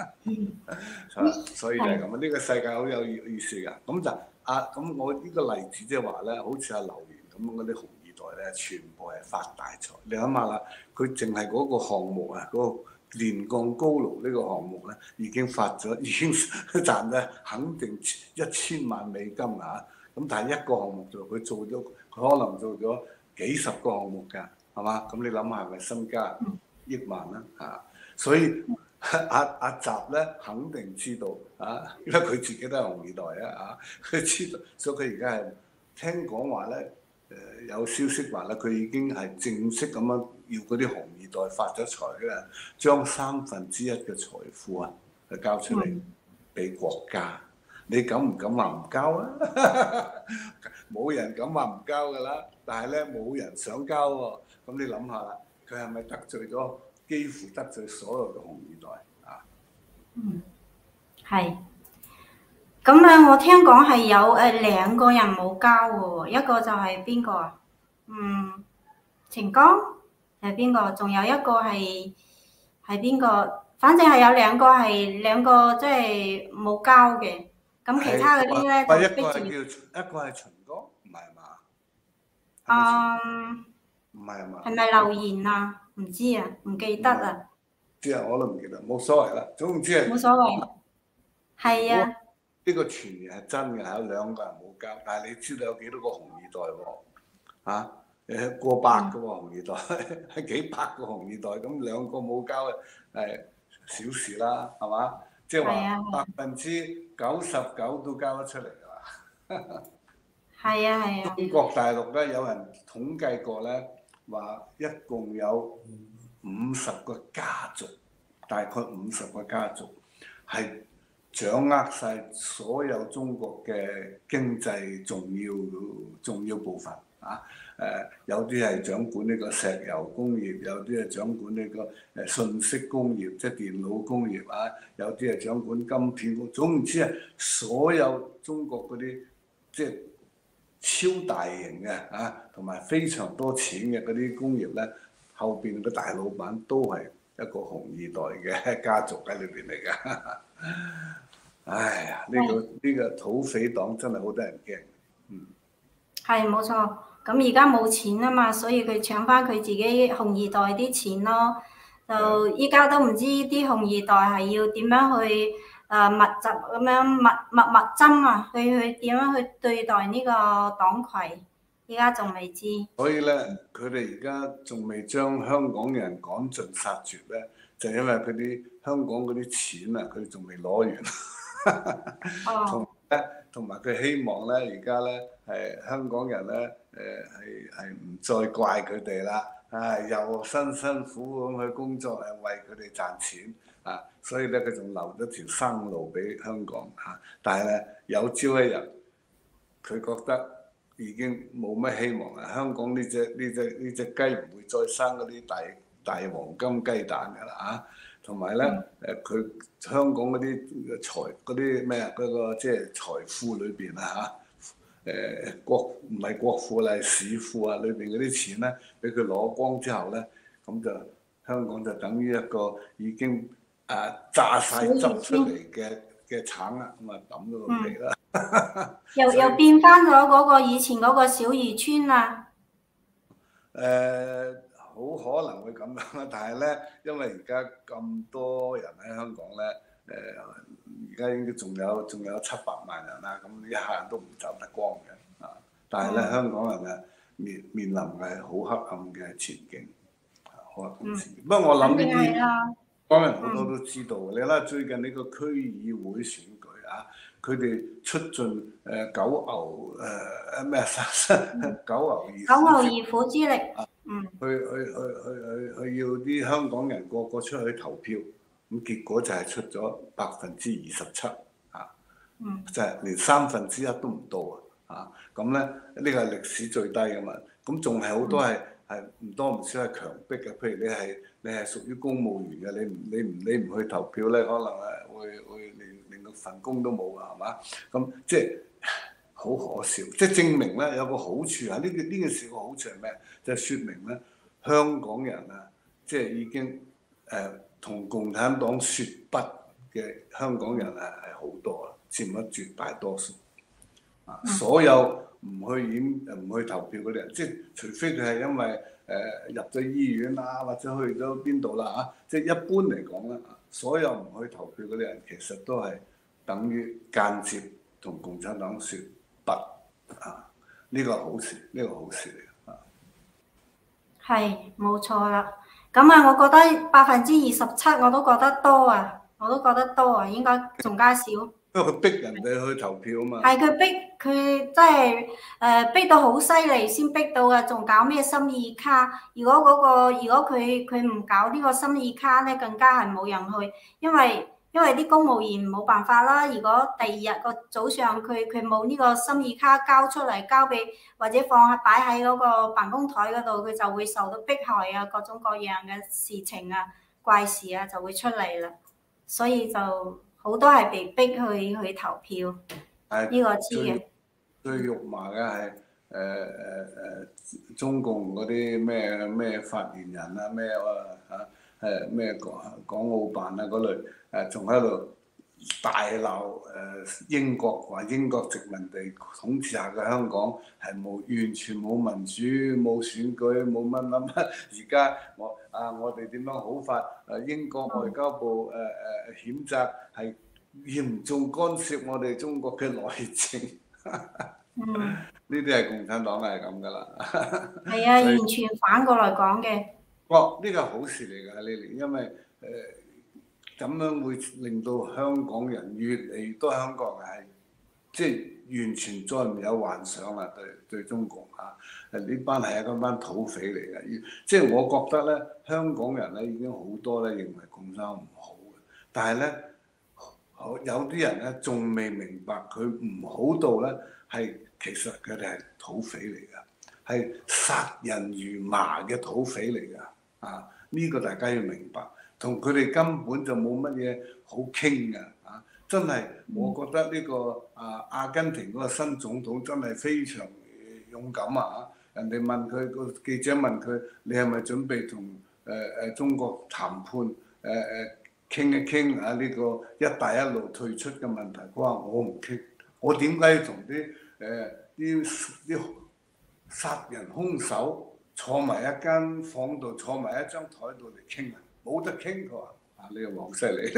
所以就係咁啊！呢個世界好有意思㗎。咁就咁我呢個例子即係話咧，好似阿劉源咁嗰啲紅二代咧，全部係發大財。你諗下啦，佢淨係嗰個項目啊，嗰個連鋼高爐呢個項目咧，已經賺咧肯定1000萬美金啊！咁但係一個項目佢做咗，佢可能做咗幾十個項目㗎，係嘛？咁你諗下係咪身家億萬啦嚇？所以阿習咧肯定知道啊，因為佢自己都係紅二代啊嚇，佢知道，所以佢而家係聽講話咧，有消息話咧，佢已經係正式咁樣要嗰啲紅二代發咗財嘅，將1/3嘅財富啊，交出嚟俾國家。 你敢唔敢話唔交啊？冇人敢話唔交㗎啦，但係咧冇人想交喎。咁你諗下啦，佢係咪得罪咗幾乎得罪所有嘅紅二代啊？ 係。咁啊，我聽講係有兩個人冇交喎，一個就係邊個啊？程剛係邊個？仲有一個係邊個？反正係有兩個即係冇交嘅。咁其他嗰啲咧就逼住。 一個係秦剛，唔係嘛？唔係嘛？ 係咪留言啊？唔知啊，唔記得啊。 知啊，我都唔記得，冇所謂啦。總之係冇所謂。係啊。 呢個傳言係真嘅，係有兩個人冇交，但係你知道有幾多個紅二代喎？啊，過百個紅二代，係幾百個紅二代，咁兩個冇交係小事啦，係嘛？即係話99%都交得出嚟㗎嘛。 係啊。 中國大陸咧有人統計過咧，話一共有50個家族，大概50個家族係掌握晒所有中國嘅經濟重要部分啊！有啲係掌管呢個石油工業，有啲係掌管呢個信息工業，即係電腦工業啊，有啲係掌管晶片工業。總言之係所有中國嗰啲即係超大型嘅啊，同埋非常多錢嘅嗰啲工業咧，後邊嘅大老闆都係一個紅二代嘅家族喺裏邊嚟㗎。唉呀，呢個土匪黨真係好得人驚。 係冇錯，咁而家冇錢啊嘛，所以佢搶翻佢自己紅二代啲錢咯。就依家都唔知啲紅二代係要點樣去密集咁樣密針啊，去點樣去對待呢個黨魁，依家仲未知。 所以咧，佢哋而家仲未將香港人趕盡殺絕咧，就因為佢啲香港嗰啲錢啊，佢仲未攞完。同埋佢希望咧，而家咧係香港人咧，係唔再怪佢哋啦，又辛苦咁去工作，係為佢哋賺錢啊，所以咧佢仲留咗條生路俾香港嚇，但係咧有朝一日佢覺得已經冇乜希望啦，香港呢隻雞唔會再生嗰啲大黃金雞蛋㗎啦嚇。同埋咧，佢香港嗰啲咩啊，嗰個即係財富裏邊啊嚇，唔係國庫啦，係市庫啊，裏邊嗰啲錢咧，俾佢攞光之後咧，咁就香港就等於一個已經榨晒汁出嚟嘅橙啦，咁啊抌咗個皮啦。 又變翻咗嗰個以前嗰個小漁村啦。 好可能會咁樣啦，但係咧，因為而家咁多人喺香港咧，而家應該仲有700萬人啦，咁一下人都唔走得光嘅啊！但係咧，香港人啊面臨係好黑暗嘅前景，好黑暗前景。不過我諗呢啲香港人好多都知道嘅，你睇最近呢個區議會選舉啊，佢哋出盡九牛二虎之力。 去要啲香港人個個出去投票，咁結果就係出咗27%啊，就係連1/3都唔到啊！咁咧呢個係歷史最低㗎嘛，咁仲係好多係唔多唔少係強迫嘅，譬如你係屬於公務員嘅，你唔去投票咧，可能會連個份工都冇啊，係嘛？咁即係好可笑，即係證明咧有個好處啊！呢件事個好處係咩？就係説明咧，香港人啊，即係已經同共產黨説不嘅香港人係好多啦，佔咗絕大多數。所有唔去投票嗰啲人，即係除非佢係因為入咗醫院啊，或者去咗邊度啦嚇，即係一般嚟講咧，所有唔去投票嗰啲人其實都係等於間接同共產黨説不啊！呢個係好事，呢個好事嚟。 係冇錯啦，咁啊，我覺得27%我都覺得多啊，應該仲加少。 因為佢逼人哋去投票啊嘛。 係佢真係逼到好犀利先逼到啊！仲搞咩心意卡？如果佢唔搞呢個心意卡咧，更加係冇人去，因為因為啲公務員冇辦法啦。如果第二日個早上佢冇呢個心意卡交出嚟，交俾或者擺喺嗰個辦公台嗰度，佢就會受到迫害啊，各種各樣嘅事情啊、怪事啊就會出嚟啦。所以就好多係被逼去投票，呢個知嘅。 最肉麻嘅係中共嗰啲咩發言人啊，咩港澳辦啊嗰類仲喺度大鬧英國，話英國殖民地統治下嘅香港係完全冇民主、冇選舉、冇乜。而家我哋點樣好法？英國外交部譴責係嚴重干涉我哋中國嘅內政。呢啲係共產黨係咁噶啦。 係啊，完全反過來講嘅。 呢個係好事嚟㗎，你因為咁樣會令到香港人越嚟越多香港人係即係完全再唔有幻想啦，對中共呢班係一班土匪嚟嘅。即係我覺得咧，香港人咧已經好多咧認為共產黨唔好嘅，但係咧有啲人咧仲未明白佢唔好到咧其實佢哋係土匪嚟㗎，係殺人如麻嘅土匪嚟㗎。呢個大家要明白。同佢哋根本就冇乜嘢好傾㗎。真係我覺得呢個阿根廷嗰個新總統真係非常勇敢啊！人哋問佢個記者問佢，你係咪準備同中國談判傾一傾呢個一帶一路退出嘅問題？佢話我唔傾，我點解要同啲殺人兇手坐埋一間房度，坐埋一張台度嚟傾啊？冇得傾，佢話你又好犀利。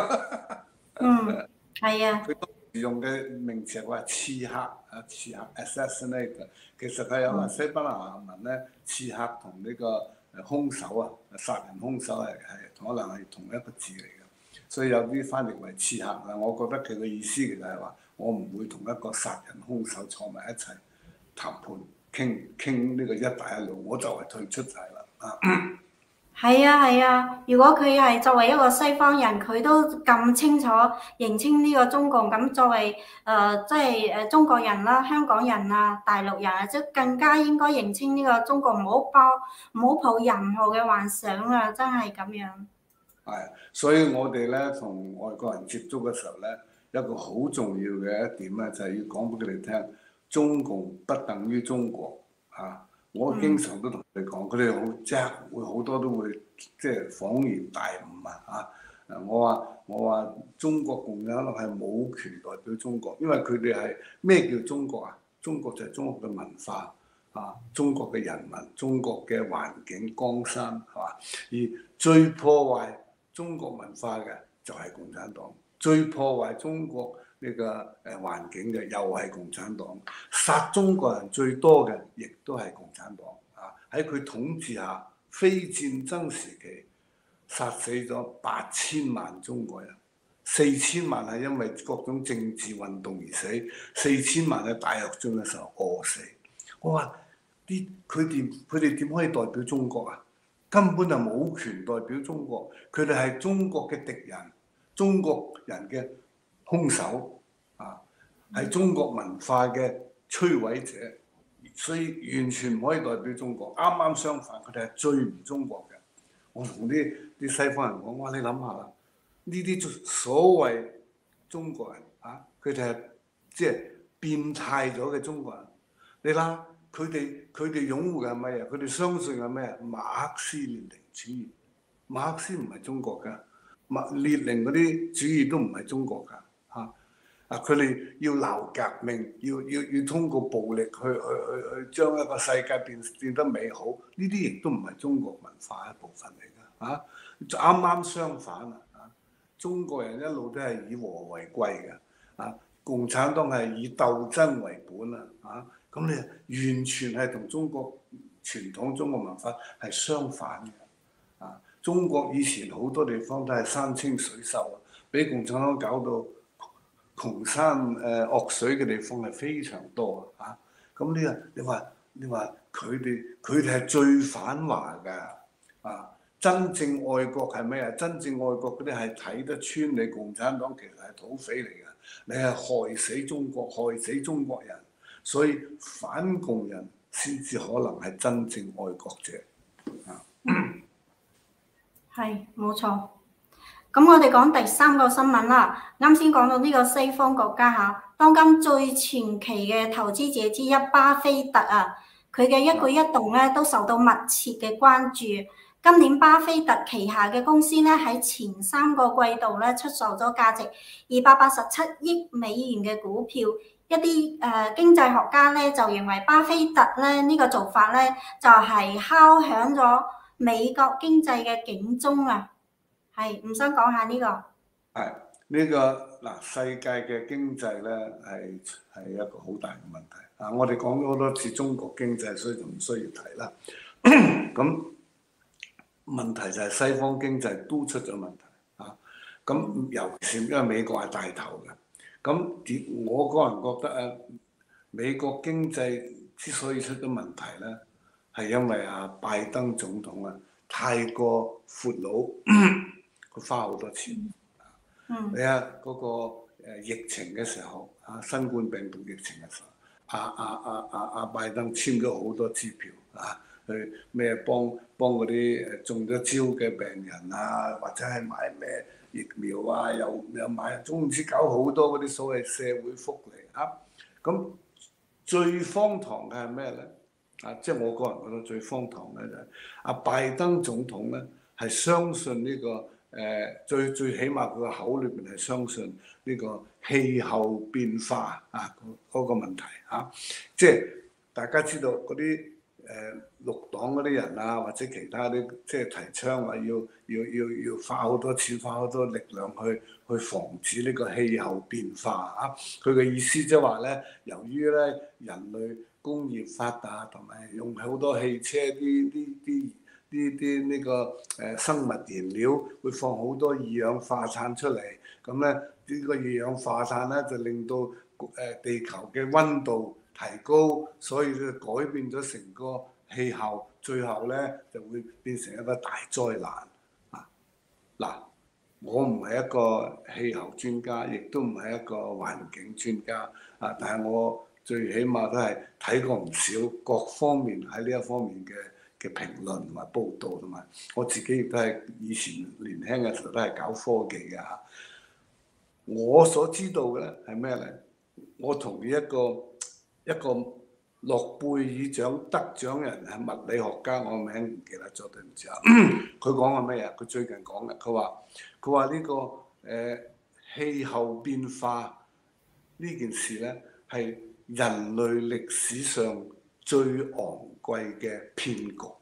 係啊。 佢當時用嘅名詞係話刺客，assassinate。其實佢有話西班牙文咧，刺客同呢個兇手殺人兇手係可能係同一個字嚟嘅，所以有啲翻譯為刺客啊。我覺得佢嘅意思其實係話，我唔會同一個殺人兇手坐埋一齊談判傾呢個一帶一路，我就係退出晒啦。 係啊，如果佢係作為一個西方人，佢都咁清楚認清呢個中共，咁作為即係中國人啦、香港人啊、大陸人啊，即更加應該認清呢個中共，唔好抱任何嘅幻想啊！真係咁樣。 係，所以我哋咧同外國人接觸嘅時候咧，一個好重要嘅一點咧，就係要講俾佢哋聽，中共不等於中國嚇。我經常都同佢哋講，佢哋好即係會好多都會即係恍然大悟啊！我話中國共產黨係冇權代表中國，因為佢哋係咩叫中國啊？中國就係中國嘅文化中國嘅人民、中國嘅環境江山係嘛？而最破壞中國文化嘅就係共產黨，最破壞中國呢個環境嘅又係共產黨，殺中國人最多嘅亦都係共產黨喺佢統治下，非戰爭時期殺死咗8000萬中國人，4000萬係因為各種政治運動而死，4000萬喺大躍進嘅時候餓死。我話佢哋點可以代表中國啊？根本就冇權代表中國，佢哋係中國嘅敵人，中國人嘅兇手係中國文化嘅摧毀者，所以完全唔可以代表中國。啱啱相反，佢哋係最唔中國嘅。我同啲西方人講，我話你諗下啦，呢啲所謂中國人佢哋係即係變態咗嘅中國人。你諗佢哋擁護嘅係乜嘢？佢哋相信係咩？馬克思列寧主義。馬克思唔係中國㗎，列寧嗰啲主義都唔係中國㗎。佢哋要鬧革命，要通過暴力去將一個世界變得美好，呢啲亦都唔係中國文化一部分嚟㗎。啱啱相反中國人一路都係以和為貴嘅，共產黨係以鬥爭為本咁你完全係同中國傳統中國文化係相反嘅。中國以前好多地方都係山清水秀，俾共產黨搞到窮山惡水嘅地方係非常多咁你話佢哋係最反華㗎真正愛國係咩啊？真正愛國嗰啲係睇得穿你共產黨其實係土匪嚟㗎，你係害死中國、害死中國人，所以反共人先至可能係真正愛國者。 係冇錯。咁我哋講第3個新聞啦。啱先講到呢個西方國家嚇，當今最前期嘅投資者之一巴菲特啊，佢嘅一舉一動咧都受到密切嘅關注。今年巴菲特旗下嘅公司咧喺前3個季度咧出售咗價值287億美元嘅股票。一啲經濟學家咧就認為巴菲特咧呢個做法咧就係敲響咗美國經濟嘅警鐘啊！係，唔想講下呢個。 係呢個嗱，世界嘅經濟咧係一個好大嘅問題啊！我哋講咗好多次中國經濟，所以就唔需要提啦。咁問題就係西方經濟都出咗問題啊！咁尤其是因為美國係帶頭嘅。咁我個人覺得啊，美國經濟之所以出咗問題咧，係因為拜登總統啊太過闊佬，佢花好多錢。你睇嗰個疫情嘅時候，新冠病毒疫情嘅時候，拜登簽咗好多支票去咩幫嗰啲中咗招嘅病人啊，或者係買咩疫苗啊，又買，總之搞好多嗰啲所謂社會福利啊。咁最荒唐嘅係咩咧？即係我個人覺得最荒唐嘅就係拜登總統咧係相信呢個最起碼佢個口裏邊係相信呢個氣候變化嗰個問題即係大家知道嗰啲綠黨嗰啲人啊，或者其他啲即係提倡話要花好多錢、花好多力量去防止呢個氣候變化佢嘅意思即係話咧，由於咧人類工業發達同埋用好多汽車呢個生物燃料會放好多二氧化碳出嚟，咁咧呢個二氧化碳咧就令到地球嘅溫度提高，所以就改變咗成個氣候，最後咧就會變成一個大災難嗱，我唔係一個氣候專家，亦都唔係一個環境專家但係我最起碼都係睇過唔少各方面喺呢一方面嘅評論同埋報導，同埋我自己亦都係以前年輕嘅時候都係搞科技嘅我所知道嘅咧係咩咧？我同意一個諾貝爾獎得獎人係物理學家，我個名唔記得咗，對唔住佢講過咩啊？佢最近講嘅，佢話呢個氣候變化呢件事咧係人類歷史上最昂貴嘅騙局。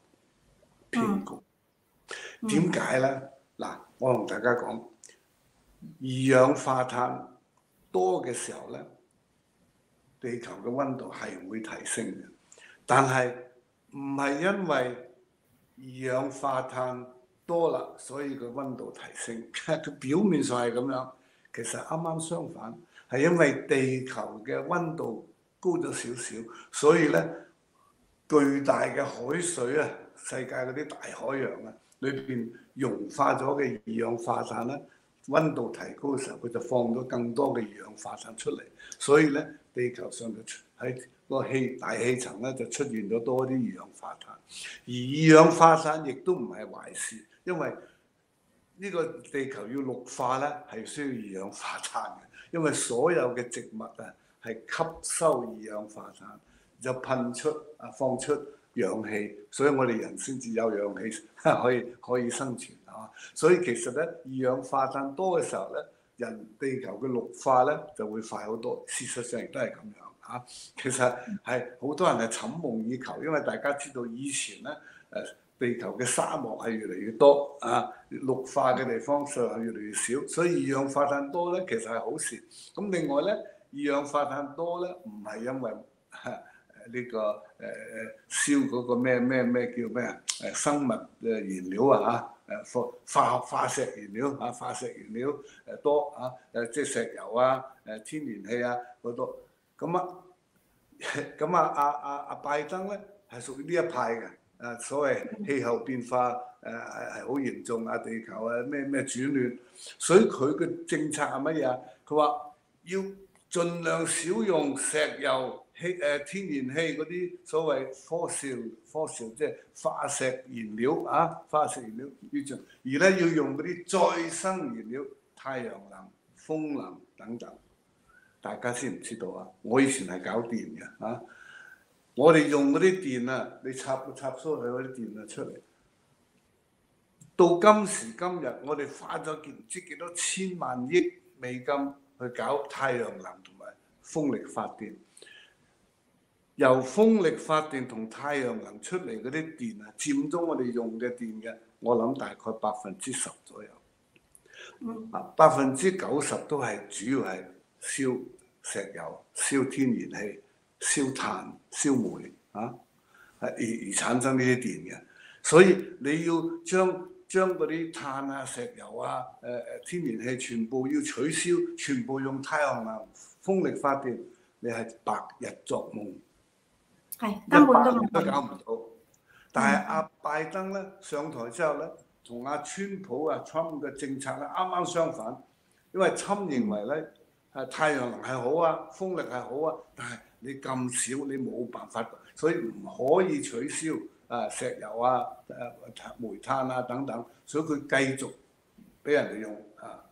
點解咧？嗱，我同大家講，二氧化碳多嘅時候咧，地球嘅溫度係會提升嘅，但係唔係因為二氧化碳多啦，所以個溫度提升。佢表面上係咁樣，其實啱啱相反，係因為地球嘅溫度高咗少少，所以咧巨大嘅海水世界嗰啲大海洋裏邊融化咗嘅二氧化碳咧，溫度提高嘅時候，佢就放咗更多嘅二氧化碳出嚟，所以咧地球上就喺個大氣層咧就出現咗多啲二氧化碳，而二氧化碳亦都唔係壞事，因為呢個地球要綠化咧係需要二氧化碳嘅，因為所有嘅植物係吸收二氧化碳，就噴出放出氧氣，所以我哋人先至有氧氣可以生存所以其實咧二氧化碳多嘅時候咧，地球嘅綠化咧就會快好多。事實上亦都係咁樣其實係好多人係尋夢以求，因為大家知道以前咧地球嘅沙漠係越嚟越多綠化嘅地方上係越嚟越少，所以二氧化碳多咧其實係好事。咁另外咧二氧化碳多咧唔係因為呢個燒嗰個咩叫咩生物燃料化石燃料化石燃料多即係石油天然氣好多咁拜登咧係屬於呢一派嘅所謂氣候變化係好嚴重啊，地球啊咩轉暖，所以佢嘅政策係乜嘢啊？佢話要盡量少用石油、天然氣嗰啲所謂fossil 即係化石燃料啊，化石燃料要盡，而咧要用嗰啲再生燃料，太陽能、風能等等。大家知唔知道啊？我以前係搞電嘅啊，我哋用嗰啲電啊，你插蘇去嗰啲電啊出嚟。到今時今日，我哋花咗唔知幾多千萬億美金去搞太陽能同埋風力發電。由風力發電同太陽能出嚟嗰啲電啊，佔咗我哋用嘅電嘅，我諗大概10%左右。90%都係主要係燒石油、燒天然氣、燒炭、燒煤啊，而產生呢啲電嘅。所以你要將嗰啲碳啊、石油啊、天然氣全部要取消，全部用太陽能、風力發電，你係白日作夢， 係根本都搞唔到。但係阿拜登咧上台之後咧，同阿川普啊 Trump 嘅政策咧啱啱相反，因為Trump認為咧太陽能係好啊，風力係好啊，但係你咁少，你冇辦法，所以唔可以取消。石油啊、煤炭啊等等，所以佢繼續俾人哋用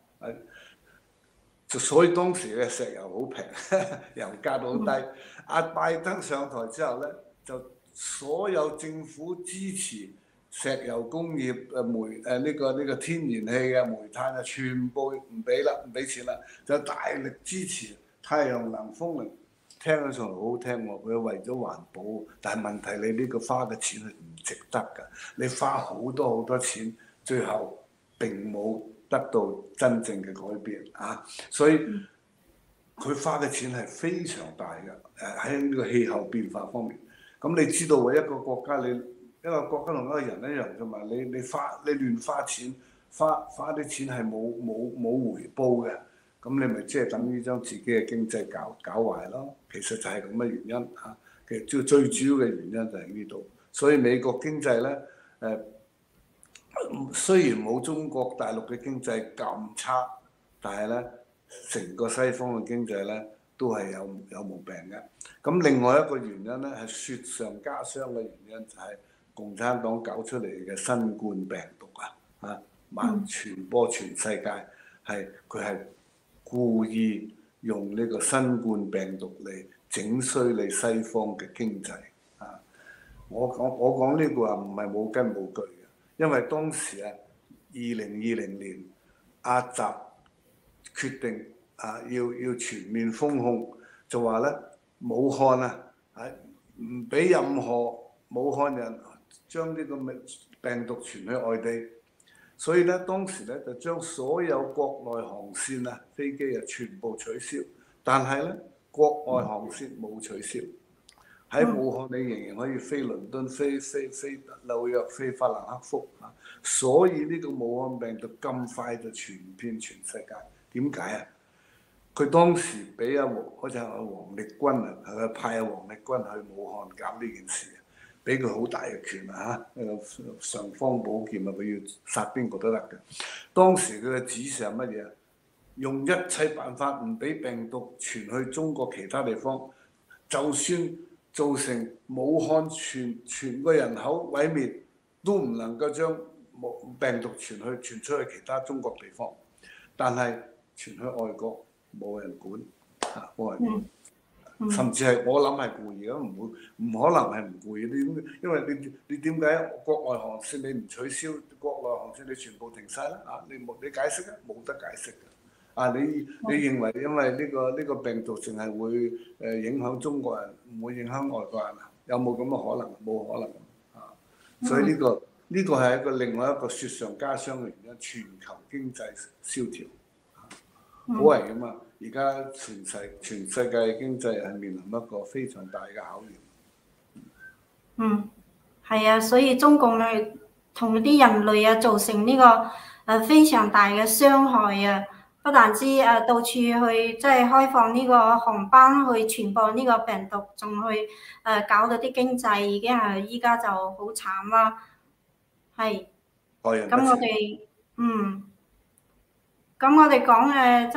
所以當時嘅石油好平，油價都好低。阿拜登上台之後咧，就所有政府支持石油工業、呢個天然氣啊、煤炭啊，全部唔俾啦，唔俾錢啦，就大力支持太陽能、風力。聽起上嚟好好聽喎，佢為咗環保，但係問題你呢個花嘅錢係唔值得㗎，你花好多錢，最後並冇得到真正嘅改變啊！所以佢花嘅錢係非常大嘅，喺呢個氣候變化方面。咁你知道喎，一個國家同一個人一樣㗎嘛，你亂花錢，花啲錢係冇回報嘅。咁你咪即係等於將自己嘅經濟搞壞咯，其實就係咁嘅原因嚇。其實最主要嘅原因就喺呢度，所以美國經濟咧雖然冇中國大陸嘅經濟咁差，但係咧成個西方嘅經濟咧都係有毛病嘅。咁另外一個原因咧係雪上加霜嘅原因就係共產黨搞出嚟嘅新冠病毒傳播全世界，佢係故意用呢個新冠病毒嚟整衰你西方嘅經濟啊！我講呢個話唔係冇根冇據嘅，因為當時2020年阿習決定要全面封控，就話咧武漢唔俾任何武漢人將呢個病毒傳去外地。所以咧，當時咧就將所有國內航線飛機全部取消，但係咧國外航線冇取消。喺武漢你仍然可以飛倫敦、飛紐約、飛法蘭克福啊。所以呢個武漢病毒咁快就傳遍全世界，點解啊？佢當時俾好似王力軍佢派王力軍去武漢搞呢件事。俾佢好大嘅權尚方寶劍佢要殺邊個都得嘅。當時佢嘅指示係乜嘢？用一切辦法唔俾病毒傳去中國其他地方，就算造成武漢全個人口毀滅，都唔能夠將病毒傳出去其他中國地方。但係傳去外國冇人管冇人管。甚至係我諗係故意嘅，唔可能係唔故意。因為你點解國外航線你唔取消，國內航線你全部停晒啦？你解釋啊？冇得解釋嘅。你認為因為呢個病毒淨係會影響中國人，唔會影響外國人啊？有冇咁嘅可能？冇可能啊！所以呢個係另外一個雪上加霜嘅原因，全球經濟蕭條，好危險啊！而家全世界經濟係面臨一個非常大嘅考驗。 係啊，所以中共咧同啲人類造成呢個非常大嘅傷害啊！不但止到處去即係開放呢個航班去傳播呢個病毒，仲去搞到啲經濟已經係依家就好慘啦。係。 咁我哋咁我哋講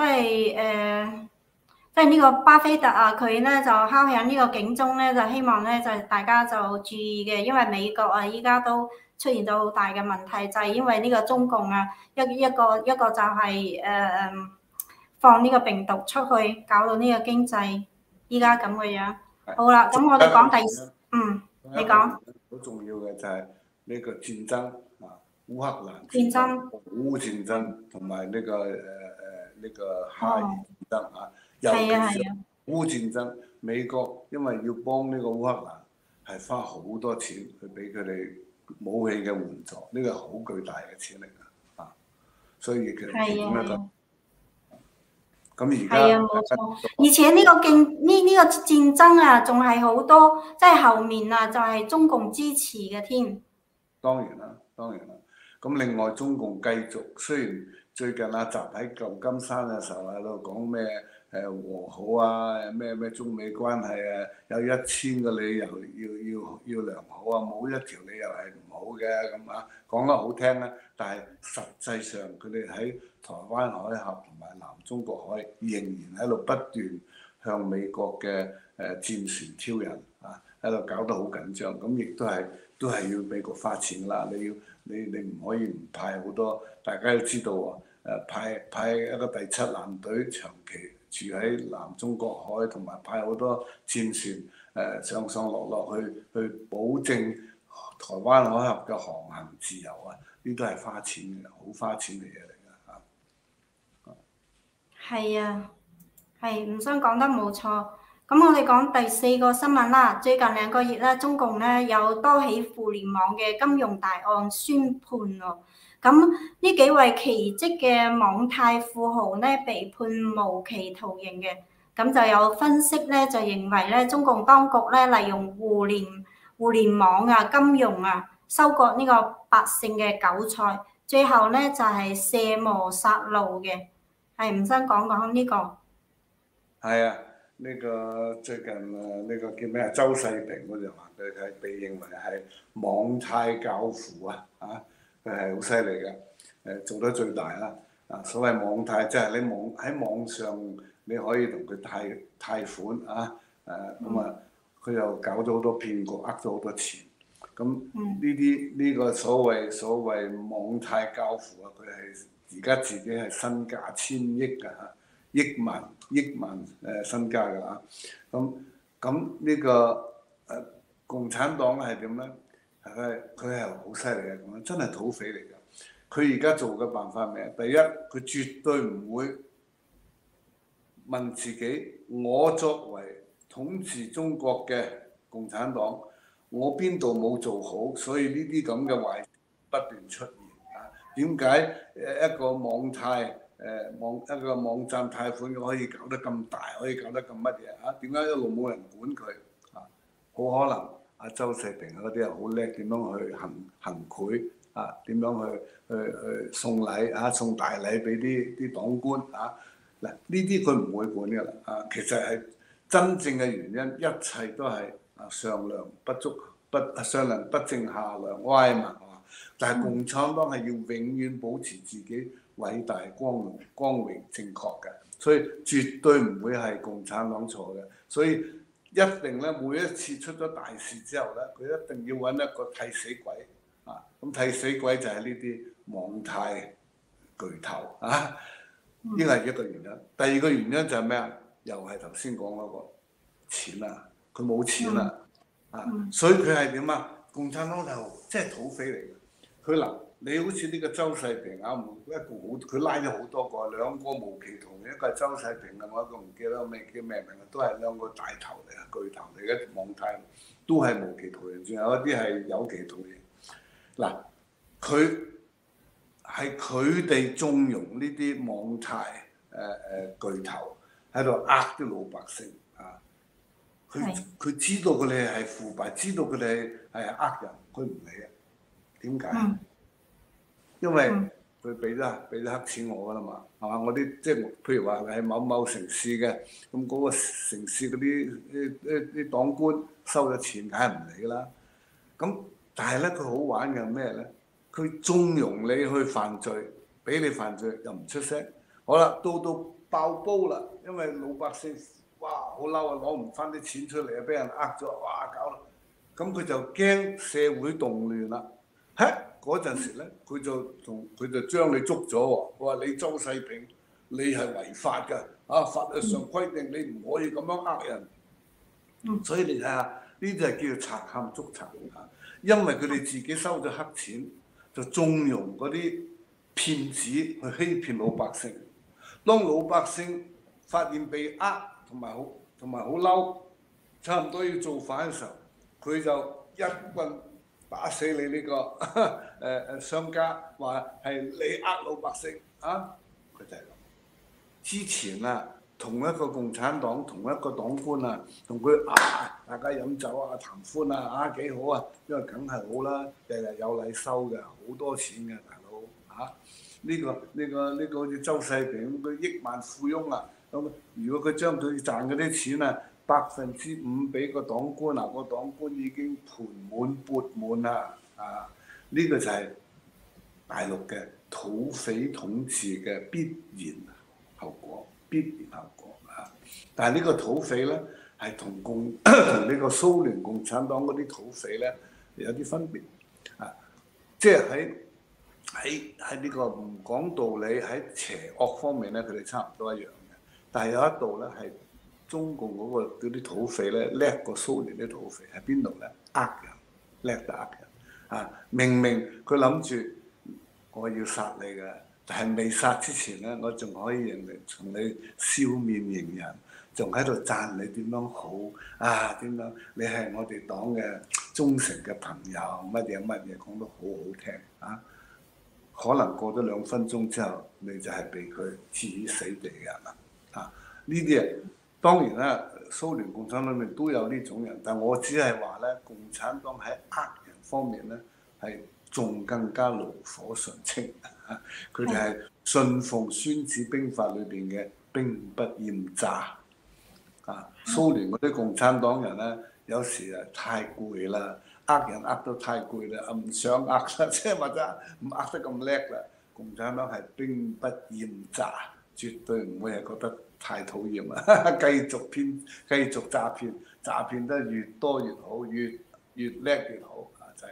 即係呢個巴菲特啊，佢咧就敲響呢個警鐘咧，就希望咧就大家就注意嘅，因為美國啊依家都出現咗好大嘅問題，就係因為呢個中共啊一個就係放呢個病毒出去，搞到呢個經濟依家咁嘅樣。好啦，咁我哋講你講好重要嘅就係呢個戰爭啊，烏克蘭戰爭、 俄烏戰爭同埋呢個哈爾戰爭啊，尤其是烏戰爭，美國因為要幫呢個烏克蘭係花好多錢去俾佢哋武器嘅援助，呢個係好巨大嘅錢嚟㗎啊，所以其實點樣咁而家係啊，冇錯。而且呢個戰爭啊，仲係好多，即係後面啊，就係中共支持嘅添。 當然啦。咁另外中共繼續，雖然最近阿習喺舊金山嘅時候喺度講咩和好啊，咩中美關係啊，有1000個理由要良好啊，冇一條理由係唔好嘅咁啊，講得好聽啦。但係實際上佢哋喺台灣海峽同埋南中國海仍然喺度不斷向美國嘅戰船挑釁啊，喺度搞得好緊張。咁亦都係要美國花錢啦，你唔可以唔派好多，大家都知道喎。派一個第7艦隊長期住喺南中國海，同埋派好多戰船上落去保證台灣海峽嘅航行自由啊！呢都係花錢嘅，好花錢嘅嘢嚟㗎嚇。 係啊，係吳生講得冇錯。咁我哋講第4個新聞啦。最近2個月咧，中共咧有多起互聯網嘅金融大案宣判喎。咁呢幾位奇蹟嘅網貸富豪咧被判無期徒刑嘅。咁就有分析咧就認為咧，中共當局咧利用互聯網啊金融啊收割呢個百姓嘅韭菜，最後咧就係卸磨殺路嘅。係吳生講呢個。 係啊。呢個最近呢個叫咩啊？周世平嗰就話佢係被認為係網貸教父啊！佢係好犀利嘅，做得最大啦！所謂網貸即係你喺網上你可以同佢貸款啊！佢又搞咗好多騙局，呃咗好多錢。咁呢個所謂網貸教父啊，佢係而家自己係身價千億㗎嚇。億萬身家㗎啦，咁呢個共產黨係點咧？佢係好犀利嘅，咁真係土匪嚟㗎。佢而家做嘅辦法咩？第一，佢絕對唔會問自己，我作為統治中國嘅共產黨，我邊度冇做好，所以呢啲咁嘅壞事不斷出現啊？點解一個網貸？一個網站貸款可以搞得咁大，可以搞得咁乜嘢啊？點解一路冇人管佢啊？好可能阿周世平嗰啲係好叻，點樣去行賄啊？點樣去送禮啊？送大禮俾啲黨官啊？嗱，呢啲佢唔會管㗎啦啊！其實係真正嘅原因，一切都係上梁不正下梁歪嘛。但係共產黨係要永遠保持自己偉大光榮正確嘅，所以絕對唔會係共產黨錯嘅。所以一定咧，每一次出咗大事之後咧，佢一定要揾一個替死鬼啊！咁替死鬼就係呢啲網貸巨頭啊！呢個係一個原因。第二個原因就係咩啊？又係頭先講嗰個錢啊！佢冇錢啦所以佢係點啊？共產黨就即係土匪嚟嘅。佢嗱，你好似呢個周世平佢拉咗好多個，2個無期徒刑，一個係周世平，另外一個唔記得叫咩名啦，都係2個大頭嚟啊，巨頭嚟嘅網貸，都係無期徒刑，仲有一啲係有期徒刑。嗱，佢哋縱容呢啲網貸巨頭喺度呃啲老百姓啊！佢知道佢哋係腐敗，知道佢哋係呃人，佢唔理啊！點解？因為佢俾咗黑錢我㗎啦嘛，係嘛？我啲即係譬如話係某城市嘅，咁嗰個城市嗰啲黨官收咗錢，梗係唔理㗎啦。咁但係咧，佢好玩嘅係咩咧？ 佢縱容你去犯罪，俾你犯罪又唔出聲。好啦，到爆煲啦，因為老百姓哇好嬲啊，攞唔翻啲錢出嚟啊，俾人呃咗，哇搞啦，咁佢就驚社會動亂啦。嗰陣時咧，佢就將你捉咗喎，佢話你周世平你係違法㗎，法律上規定你唔可以咁樣呃人。所以你睇下，呢啲係叫做賊喊捉賊啊，因為佢哋自己收咗黑錢，就縱容嗰啲騙子去欺騙老百姓。當老百姓發現被呃同埋好嬲，差唔多要造反嘅時候，佢就一棍打死你呢個商家，話係你呃老百姓啊！佢就係咁。之前啊，同一個共產黨同一個黨官啊，同佢大家飲酒啊、談歡啊，幾好啊！因為梗係好啦，日日有禮收嘅，好多錢嘅大佬嚇。呢個好似周世平咁，佢億萬富翁啊！咁如果佢將佢賺嗰啲錢啊5%俾個黨官啊，個黨官已經盤滿缽滿啦！呢個就係大陸嘅土匪統治嘅必然後果啊！但係呢個土匪咧係同呢個蘇聯共產黨嗰啲土匪咧有啲分別啊！即係喺呢個唔講道理，喺邪惡方面咧，佢哋差唔多一樣嘅。但係有一度咧係中共嗰啲土匪咧叻過蘇聯啲土匪喺邊度咧？呃人，叻得呃人明明佢諗住我要殺你嘅，但係未殺之前咧，我仲可以人哋從你笑面迎人，仲喺度讚你點樣好點樣你係我哋黨嘅忠誠嘅朋友，乜嘢講得好好聽可能過咗2分鐘之後，你就係被佢置死地嘅人啦！呢啲當然啦，蘇聯共產黨裏面都有呢種人，但我只係話咧，共產黨喺呃人方面咧係仲更加爐火純青。佢哋係信奉《孫子兵法》裏邊嘅兵不厭詐。蘇聯嗰啲共產黨人咧，有時太攰啦。人呃到太攰啦，唔想呃啦，即係或者唔呃得咁叻啦。共產黨係兵不厭詐，絕對唔會係覺得太討厭啊！繼續詐騙，詐騙得越多越好，越叻越好就係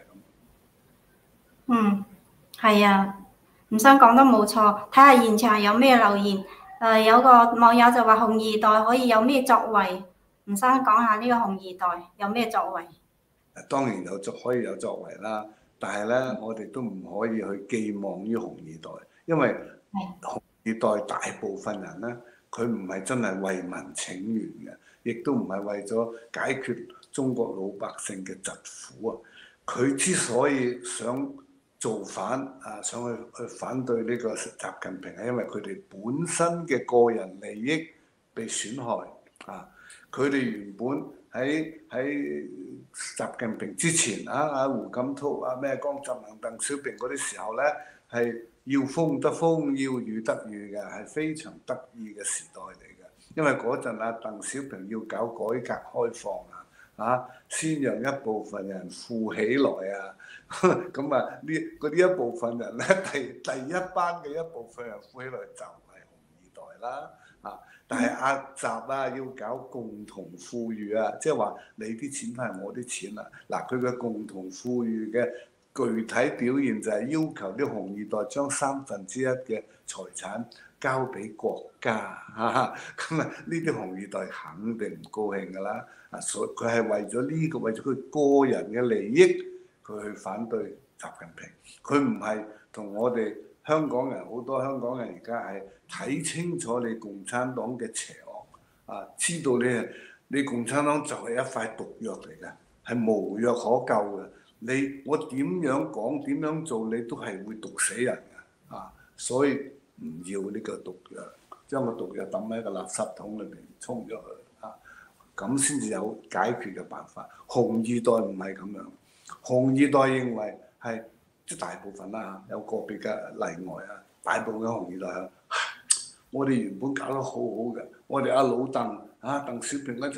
咁。 係啊，吳生講得冇錯。睇下現場有咩留言。有個網友就話紅二代可以有咩作為？吳生講下呢個紅二代有咩作為？ 當然可以有作為啦，但係咧，我哋都唔可以去寄望於紅二代，因為紅二代大部分人咧，佢唔係真係為民請願嘅，亦都唔係為咗解決中國老百姓嘅疾苦啊！佢之所以想造反想去反對呢個習近平，係因為佢哋本身嘅個人利益被損害佢哋原本喺習近平之前胡錦濤咩江澤民、鄧小平嗰啲時候咧，係要風得風，要雨得雨嘅，係非常得意嘅時代嚟嘅。因為嗰陣鄧小平要搞改革開放先讓一部分人富起來咁呢一部分人咧，第一班嘅一部分人富起來就係紅二代啦但係阿習要搞共同富裕即係話你啲錢都係我啲錢啦。佢嘅共同富裕嘅具體表現就係要求啲紅二代將1/3嘅財產交俾國家咁呢啲紅二代肯定唔高興㗎啦。所以佢係為咗為咗佢個人嘅利益，佢去反對習近平。佢唔係同我哋香港人，好多香港人而家係睇清楚你共產黨嘅邪惡知道你共產黨就係一塊毒藥嚟嘅，係無藥可救嘅。我點樣講點樣做，你都係會毒死人嘅所以唔要呢個毒藥，將個毒藥抌喺個垃圾桶裏邊沖咗去咁先至有解決嘅辦法。紅二代唔係咁樣，紅二代認為係即大部分有個別嘅例外大部分嘅紅二代我哋原本搞得好好嘅，我哋阿老鄧鄧小平嗰陣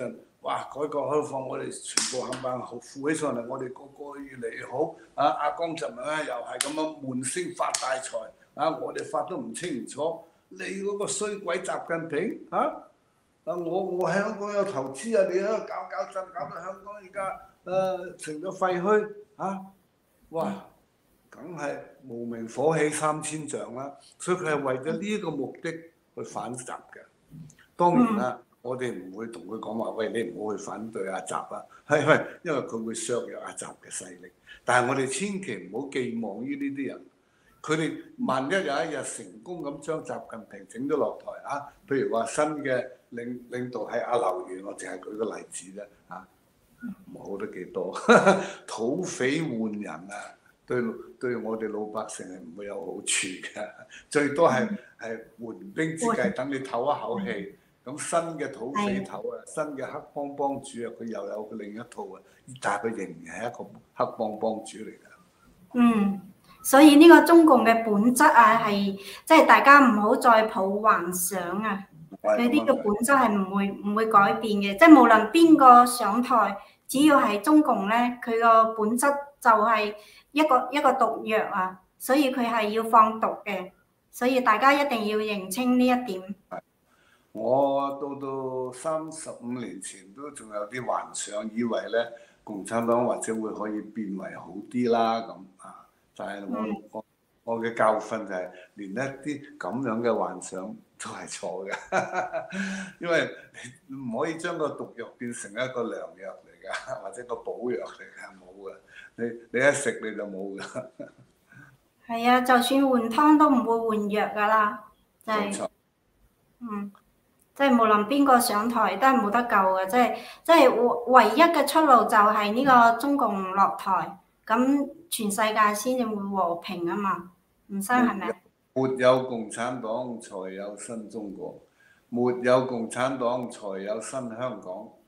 哇改革開放，我哋全部冚唪唥富起上嚟，我哋個個越嚟越好。阿江澤民咧又係咁樣悶聲發大財，我哋發都唔清唔楚。你嗰個衰鬼習近平我喺香港有投資啊，你喺度搞震，搞到香港而家成咗廢墟哇！梗係無名火起3000丈啦，所以佢係為咗呢個目的去反習嘅。當然啦，我哋唔會同佢講話，喂，你唔好去反對阿習啦，係因為佢會削弱阿習嘅勢力。但係我哋千祈唔好寄望於呢啲人，佢哋萬一有一日成功咁將習近平整咗落台譬如話新嘅領導係阿劉源，我淨係舉個例子啫唔好得幾多，土匪換人對我哋老百姓係唔會有好處嘅，最多係緩兵之計，等你唞一口氣。咁新嘅土匪頭新嘅黑幫幫主佢又有另一套但係佢仍然係一個黑幫幫主嚟㗎。 所以呢個中共嘅本質係即係大家唔好再抱幻想佢呢個本質係唔會改變嘅，即係無論邊個上台，只要係中共咧，佢個本質就係一個毒藥所以佢係要放毒嘅，所以大家一定要認清呢一點。 我到35年前都仲有啲幻想，以為咧共產黨或者會可以變為好啲啦咁但係我嘅教訓就係連一啲咁樣嘅幻想都係錯嘅，因為你唔可以將個毒藥變成一個良藥嚟㗎，或者個補藥嚟㗎，冇㗎。你一食你就冇㗎。 係啊，就算換湯都唔會換藥㗎啦，就係即係無論邊個上台都係冇得救嘅，即係唯一嘅出路就係呢個中共落台，咁全世界先至會和平啊嘛，吳生係咪？ 沒有共產黨才有新中國，沒有共產黨才有新香港。